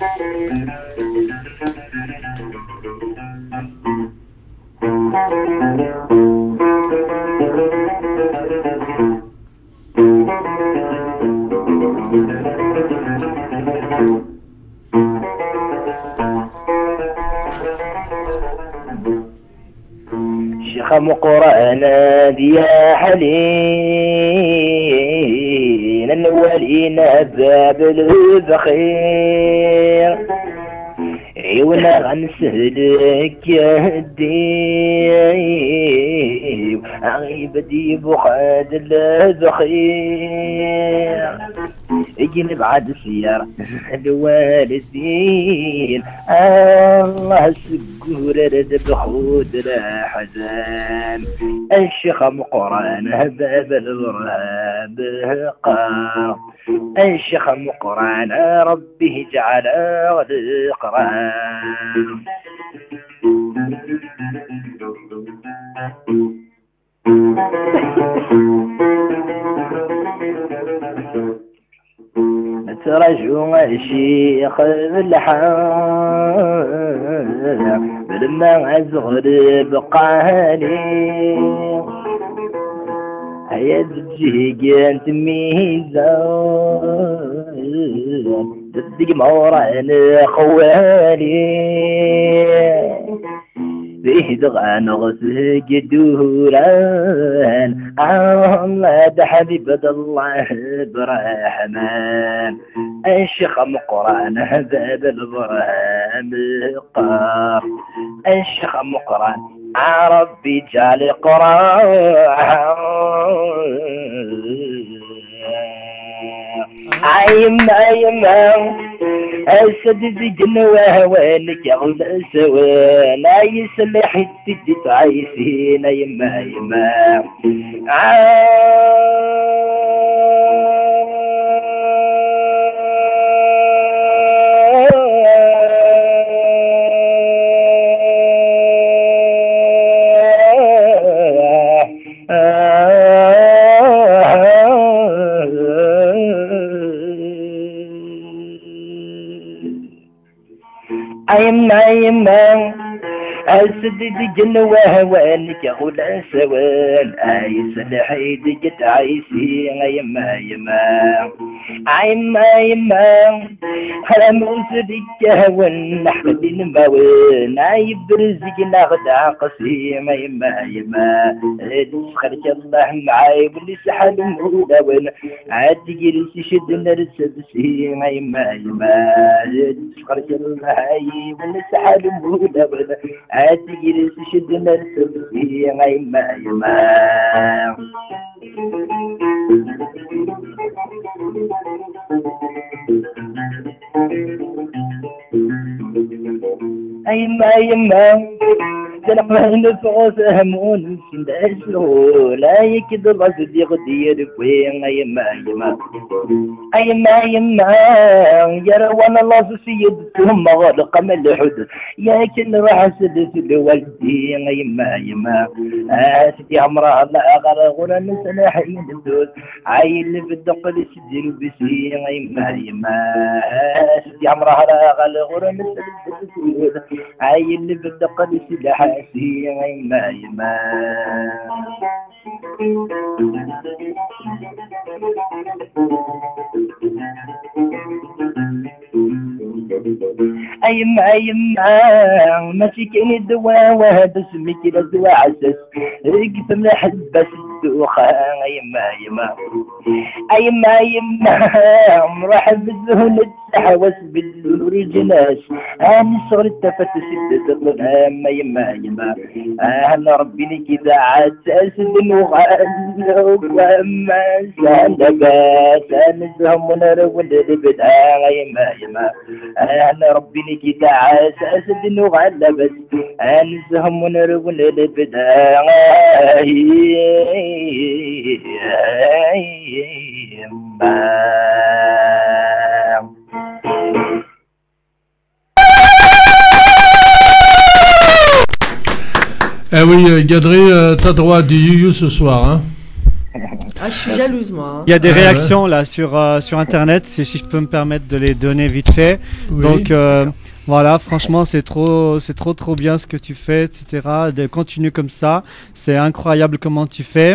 شيخ مقران يا حليل الولين باب البخير عيونا غنسهلك يا الدين عيبدي بخاد البخير اجنب عاد السيارة الوالدين الله سكور رد بخود لا حزان الشيخ مقران باب الغراب قار الشيخ مقران ربه جعل القران ترجو الشيخ بالحام لما أزغر بقالي هيا تجي انت ميزان تصدق موران خوالي بيدغان غسق دوران الله ده حبيب الله برحمن الشيخ مقران باب البرهام قار الشيخ مقران عربي جالي قران عيما عيما أسد زجن وهوانك يغلى سوان يسلح التجت عايسين يما يما أيما أيما أسدد جنوه وانك غلا سوال أي سلحي دقت عيسي أيما أيما أيما أيما هلم أسدك ونحمد الموين أي برزق نغدع قسيم أيما أيما نسخرك الله معاي واللي سحل مولوين عاد جلس شد نرسب سيم أيما أيما نسخرك الله واللي سحل مولوين عاد جلس شد نرسب سيم أيما أيما أيما أيما تلقى فوز همون سندسلو لا يكدر رصدي غدير فين أيما أيما أيما أيما يرى وانا الله سيد ثم غرق من الحدود يا كل راح سدس لوالدي أيما أيما سيدي عمرها لا غرق ولا نسأل حين الدود عيل في الدقل سدير بسي أيما أيما سيدي عمرها لا غرق ولا نسأل عيل في الدقل سلاح سي أيما أيما أيما أيما مسكين الدواء وهذا سميك الدواء عسس رقت من حبس الدوخان أيما أيما أيما أيما مرحب بالذهن التحوس بالنور الجناس أنا صغر التفت سدة الظلام أيما أيما أنا ربي لك إذا عاد أسد وغالب وما سالباس أنا زهم ونرول البداء أيما أيما أنا ربي لك إذا عاد أسد وغالب أنا زهم ونرول البداء Eh oui, Gadri, euh, t'as droit à du you-you ce soir, hein? Ah, je suis jalouse, moi. Hein. Il y a des Ah, réactions là sur, euh, sur internet, si je peux me permettre de les donner vite fait. Oui. Donc euh, voilà, franchement, c'est trop, c'est trop, trop bien ce que tu fais, et cetera. De continuer comme ça, c'est incroyable comment tu fais.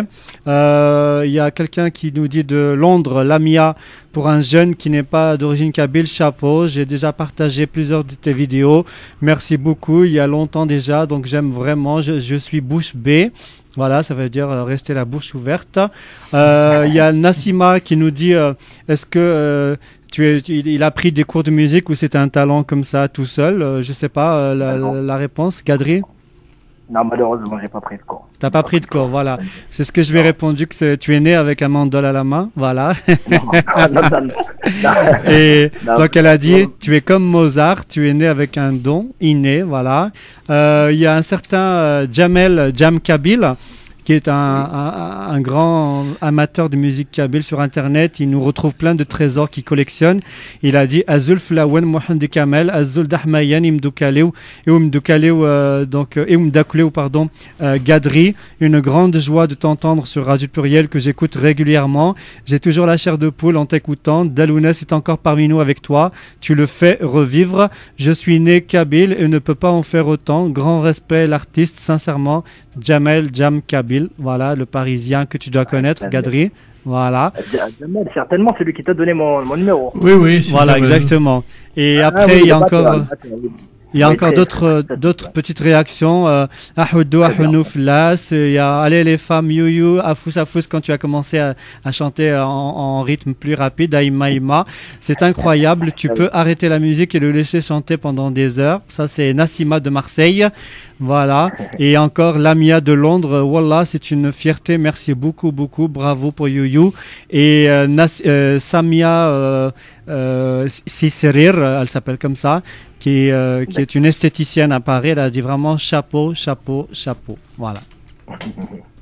Euh, Il y a quelqu'un qui nous dit de Londres, Lamia, pour un jeune qui n'est pas d'origine kabyle, chapeau. J'ai déjà partagé plusieurs de tes vidéos. Merci beaucoup. Il y a longtemps déjà, donc j'aime vraiment. Je, je suis bouche bée. Voilà, ça veut dire euh, rester la bouche ouverte. Euh, Il y a Nassima qui nous dit euh, est-ce que euh, tu es, il, il a pris des cours de musique ou c'est un talent comme ça tout seul euh, Je sais pas euh, la, la, la réponse. Gadri? Non, malheureusement, j'ai pas pris de cours. T'as pas pris de cours, voilà. C'est ce que je lui ai répondu, que c'est- tu es né avec un mandol à la main, voilà. Non, non, non, non. Et Non. donc elle a dit, tu es comme Mozart, tu es né avec un don inné, voilà. Euh, Il y a un certain euh, Jamel Jam Kabil, qui est un, un, un grand amateur de musique kabyle sur internet. Il nous retrouve plein de trésors qu'il collectionne. Il a dit Azul Flawen Mohand Kamel, Azul Dahmayan Imdoukaleu, et Umdoukaleu, donc, et Umdakuleu, pardon, euh, Gadri. Une grande joie de t'entendre sur Radio Pluriel que j'écoute régulièrement. J'ai toujours la chair de poule en t'écoutant. Dalounès est encore parmi nous avec toi. Tu le fais revivre. Je suis né kabyle et ne peux pas en faire autant. Grand respect, l'artiste, sincèrement. Jamel Jam Kabil, voilà, le Parisien que tu dois connaître, Gadri. Voilà. Jamel, certainement, c'est lui qui t'a donné mon, mon numéro. Oui, oui. c'est Voilà, Jamel. exactement. Et Ah, après, oui, il y a le batteur, encore. le batteur, oui. Il y a Oui, encore c'est- d'autres d'autres petites réactions. Euh, Ahoudou, Ahounouf, Las. Il y a Allez les femmes, You You, Afous, Afous quand tu as commencé à, à chanter en, en rythme plus rapide, Aïma, Aïma. C'est incroyable. Tu peux arrêter la musique et le laisser chanter pendant des heures. Ça, c'est Nassima de Marseille. Voilà. Et encore Lamia de Londres. Wallah, c'est une fierté. Merci beaucoup, beaucoup. Bravo pour You You. Et euh, Nas, euh, Samia euh, euh, Sisserir, elle s'appelle comme ça, qui, euh, qui est une esthéticienne à Paris. Elle a dit vraiment chapeau, chapeau, chapeau. Voilà.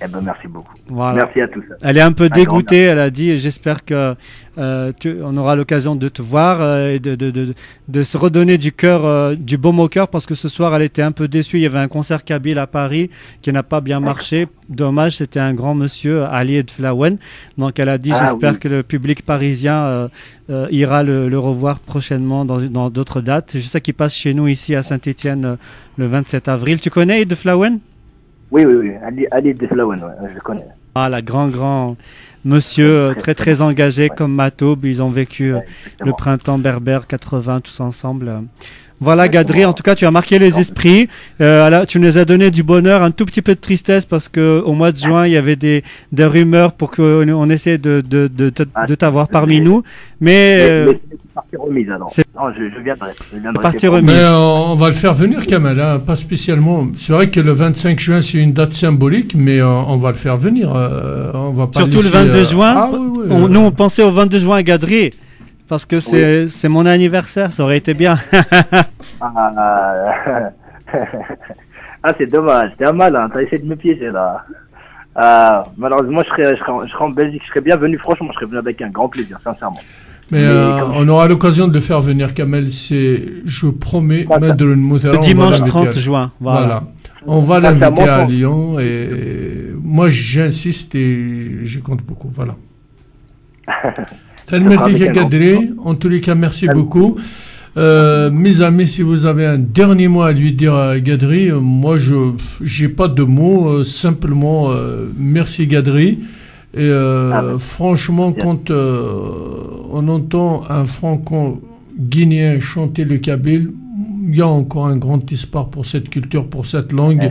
Eh ben, merci beaucoup. Voilà. Merci à tous. Elle est un peu Un dégoûtée, elle a dit, j'espère que euh, tu, on aura l'occasion de te voir euh, et de, de, de, de se redonner du cœur, euh, du baume au cœur, parce que ce soir elle était un peu déçue. Il y avait un concert kabyle à Paris qui n'a pas bien marché. Dommage, c'était un grand monsieur, Ali Edflawen. Donc elle a dit, Ah, j'espère oui. que le public parisien euh, euh, ira le, le revoir prochainement dans dans d'autres dates. Je sais qu'il passe chez nous ici à Saint-Étienne euh, le vingt-sept avril. Tu connais Edflawen? Oui, oui, oui. Ali, Ali Deflawen, ouais, je le connais. Ah, la grand, grand monsieur, euh, très, très engagé comme Matoub. Ils ont vécu euh, le printemps berbère quatre-vingts tous ensemble. euh. Voilà, Gadri, en tout cas, tu as marqué les esprits. Euh, là, tu nous as donné du bonheur, un tout petit peu de tristesse parce que au mois de juin, il y avait des, des rumeurs pour qu'on on essaie de, de, de, de, de t'avoir parmi nous. Mais, euh, Mais c'est partie remise alors. c'est- Non, je, je viendrai. Je viendrai Partie c'est bon. remise. Mais euh, on va le faire venir, Kamel, hein, pas spécialement. C'est vrai que le vingt-cinq juin, c'est une date symbolique, mais euh, on va le faire venir. euh, on va pas surtout le laisser, vingt-deux euh, juin. Ah, oui, oui, on- euh, nous, on pensait au vingt-deux juin à Gadri parce que c'est c'est mon anniversaire. Ça aurait été bien. Ah, ah, c'est dommage. T'es un malin. T'as essayé de me piéger là. Ah, malheureusement, je serais, je, serais, je serais en Belgique. Je serais bien venu. Franchement, je serais venu avec un grand plaisir, sincèrement. Mais, Mais euh, comme- on aura l'occasion de le faire venir, Kamel. C'est, je promets, Madeleine Moutera, Le on va dimanche l'inviter trente à- juin, voilà. On va Ça, l'inviter ça à montre. Lyon et moi j'insiste et je compte beaucoup. Voilà. Merci Gadri. En tous les cas, merci beaucoup. Euh, mes amis, si vous avez un dernier mot à lui dire à Gadri, euh, moi je j'ai pas de mots, euh, simplement euh, merci Gadri. Et euh, Ah ben. franchement, Bien. quand euh, on entend un franco-guinéen chanter le kabyle, il y a encore un grand espoir pour cette culture, pour cette langue.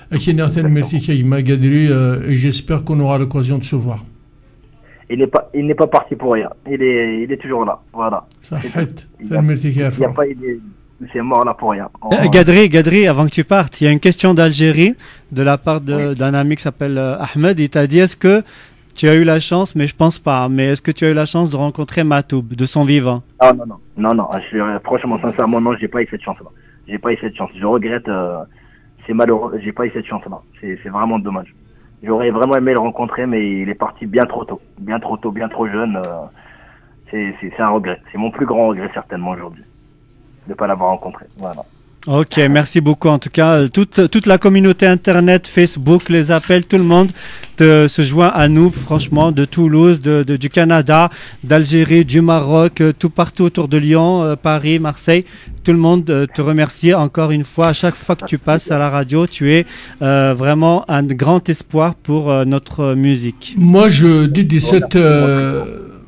Gadri, euh, et j'espère qu'on aura l'occasion de se voir. Il n'est pas, il n'est pas parti pour rien. Il est, il est toujours là. Voilà. Ça C'est fait. tout. Il y a- il y a pas, il est, c'est mort là pour rien. On- Euh, Gadri, Gadri, avant que tu partes, il y a une question d'Algérie de la part de- d'un ami qui s'appelle euh, Ahmed. Il t'a dit, est-ce que tu as eu la chance, mais je pense pas, mais est-ce que tu as eu la chance de rencontrer Matoub de son vivant? Ah non, non, non, non. Je, suis- franchement, sincèrement, non, j'ai pas eu cette chance-là. J'ai pas eu cette chance. Je regrette. euh, c'est malheureux. J'ai pas eu cette chance-là. C'est, c'est vraiment dommage. J'aurais vraiment aimé le rencontrer, mais il est parti bien trop tôt, bien trop tôt, bien trop jeune. euh, c'est, c'est, c'est un regret. C'est mon plus grand regret certainement aujourd'hui de pas l'avoir rencontré. Voilà. Ok, merci beaucoup. En tout cas, euh, toute, toute la communauté Internet, Facebook, les appels, tout le monde te, se joint à nous, franchement, de Toulouse, de, de- du Canada, d'Algérie, du Maroc, euh, tout partout autour de Lyon, euh, Paris, Marseille. Tout le monde euh, te remercie encore une fois. À chaque fois que tu passes à la radio, tu es euh, vraiment un grand espoir pour euh, notre euh, musique. Moi, je dis dix-sept. Euh...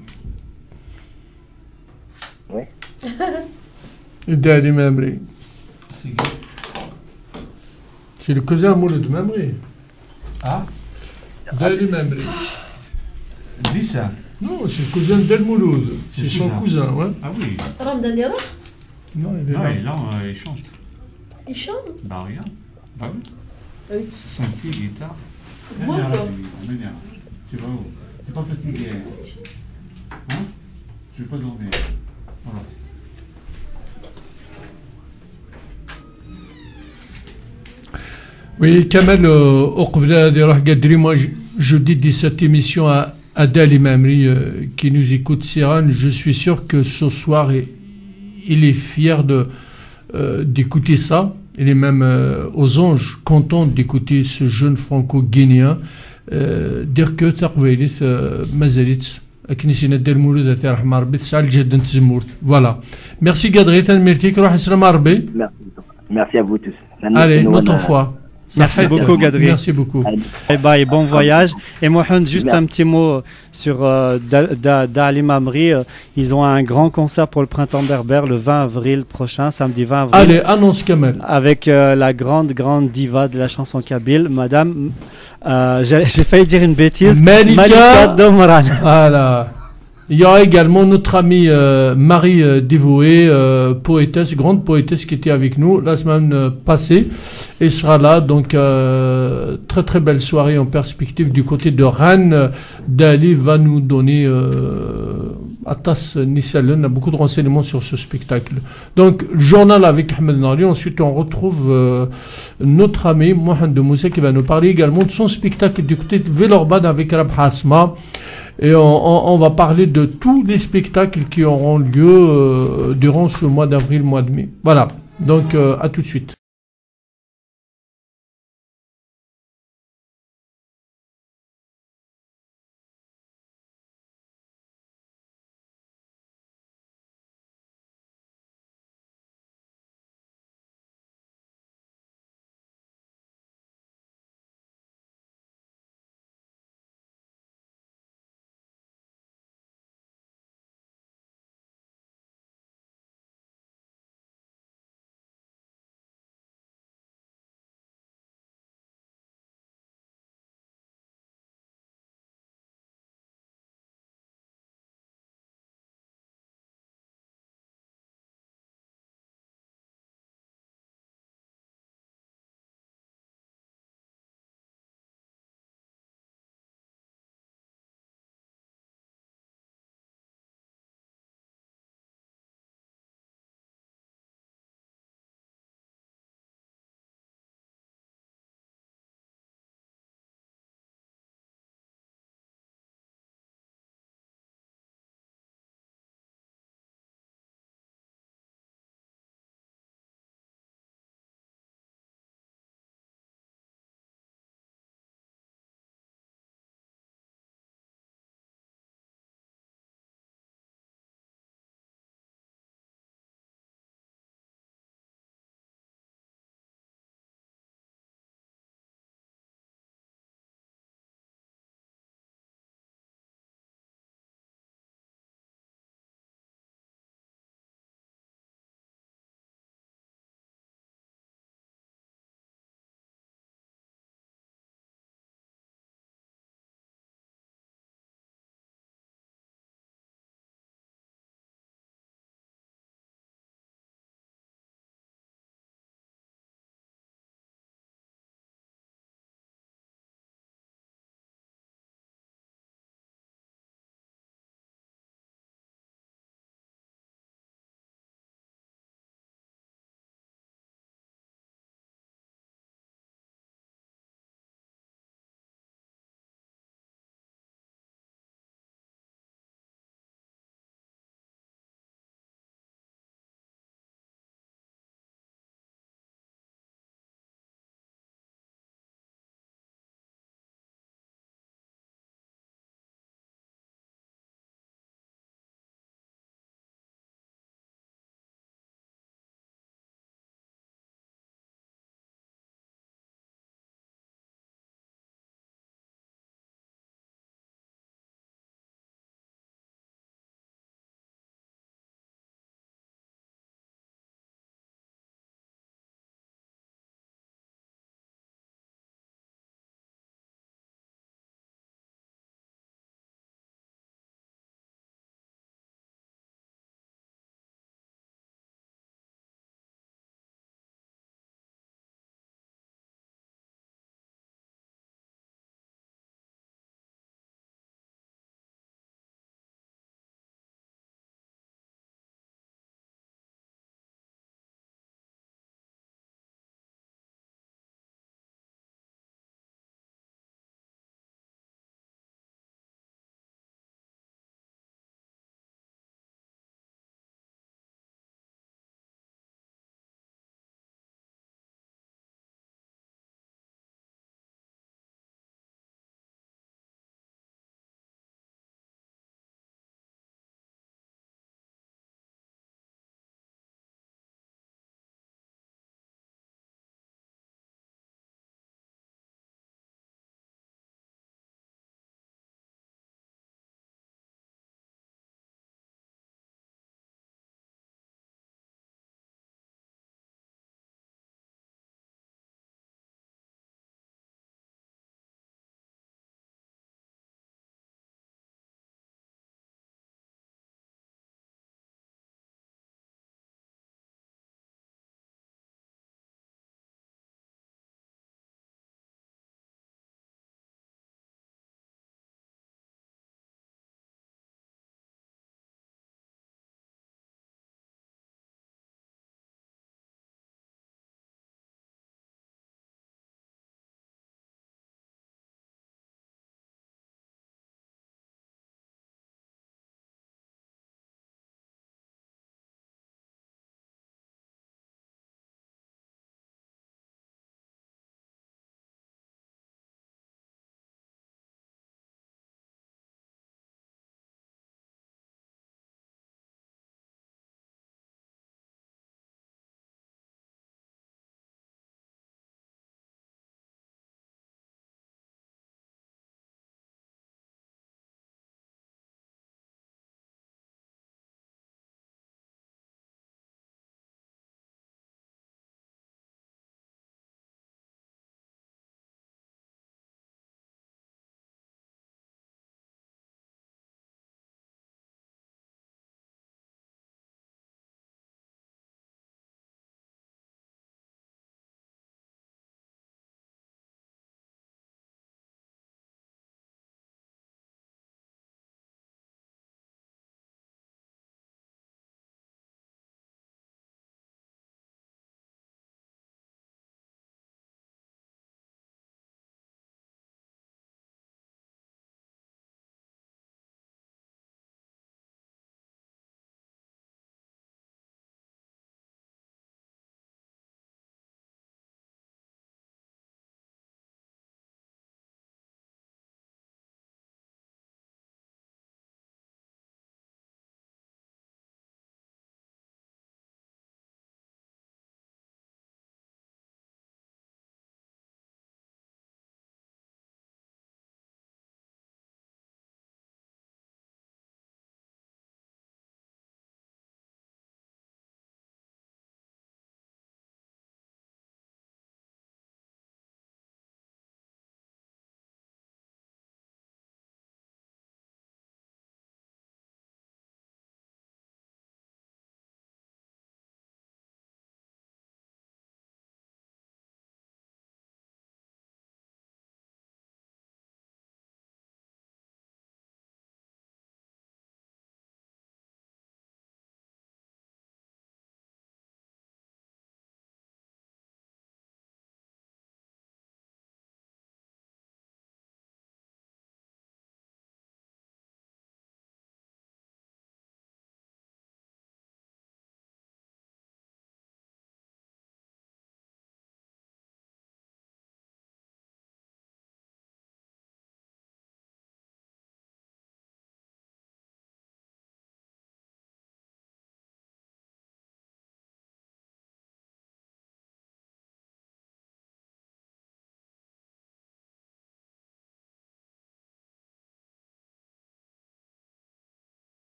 Oui. Dali Mamri. C'est le cousin Mouloud de Mamri. Ah Dali Mamri. Dis ça. Non, c'est le cousin d'El Mouloud. C'est C'est son cousin. cousin, ouais. Ah oui. Ramdan Yara, Non, il est Non, là. il, là, euh, il chante. il chante. Bah regarde. Bah oui. Oui. C'est un petit guitare. Moi, Viens, quoi. là, viens, viens. Tu vas où? T'es pas fatigué? Hein? Je vais pas dormir. Voilà. Oui, Kamel, euh, au Qvla de Rah Gadri, moi je, je dédie cette émission à Adal Mamri euh, qui nous écoute Siran. Je suis sûr que ce soir, il, il est fier de, euh, d'écouter ça. Il est même euh, aux anges content d'écouter ce jeune franco-guinéen euh, dire que Taqvailit Mazalit. Voilà. Merci Gadri, merci. Merci. Merci à vous tous. Allez, notre fois. Merci fait, beaucoup, Gadri. Merci beaucoup. Eh ben, et bon voyage. Et Mohamed, juste Merci. un petit mot sur euh, Da- Da- Dali Mamri. Euh, Ils ont un grand concert pour le printemps berbère le vingt avril prochain, samedi vingt avril. Allez, annonce Kamel. Avec euh, la grande, grande diva de la chanson kabyle, Madame. euh, J'ai j'ai failli dire une bêtise. Malika Domran. Voilà. Il y aura également notre amie euh, Marie euh, Dévoué, euh, poétesse, grande poétesse qui était avec nous la semaine euh, passée et sera là. Donc, euh, très très belle soirée en perspective du côté de Rennes. Dali va nous donner euh, Atas Nissalun a beaucoup de renseignements sur ce spectacle. Donc, journal avec Ahmed Nari. Ensuite, on retrouve euh, notre ami Mohamed Moussa qui va nous parler également de son spectacle du côté de Villeurbanne avec Rab Hasma. Et on, on, on va parler de tous les spectacles qui auront lieu euh, durant ce mois d'avril, mois de mai. Voilà. Donc, euh, à tout de suite.